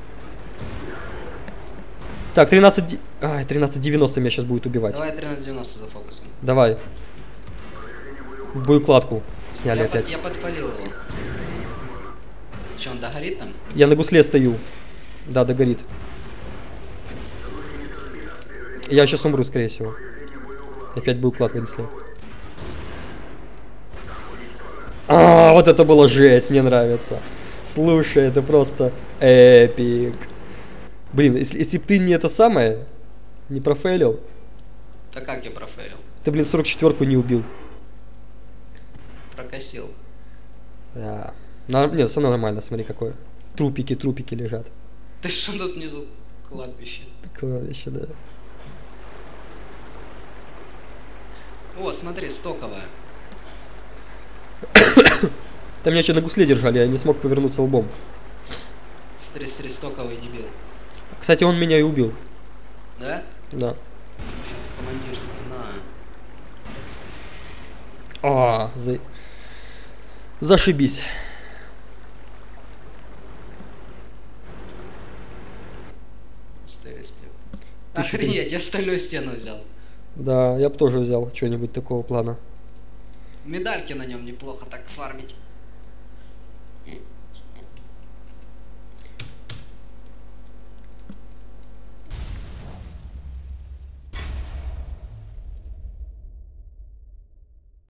Так, тринадцать... Ай, тринадцать девяносто меня сейчас будет убивать. Давай тринадцать девяносто за фокусом. Давай. Боекладку сняли Я, опять. под, я подпалил его. Че, он догорит там? Я на гусле стою. Да, догорит. Я сейчас умру, скорее всего. Опять боеклад вынесли. А, вот это было жесть, мне нравится. Слушай, это просто эпик. Блин, если, если бы ты не это самое, не профейлил. Да как я профейлил? Ты, блин, сорок четвёрку не убил. Прокосил. Да. На, нет, все нормально, смотри какое. Трупики, трупики лежат. Ты что тут внизу? Кладбище. Кладбище, да. О, смотри, стоковая. Там меня еще на гусле держали, я не смог повернуться лбом. Смотри, смотри, стоковый дебил. Кстати, он меня и убил. Да? Да. Командирский, на. А, за... зашибись. Охренеть, я стальную стену взял. Да, я бы тоже взял что-нибудь такого плана. Медальки на нем неплохо так фармить.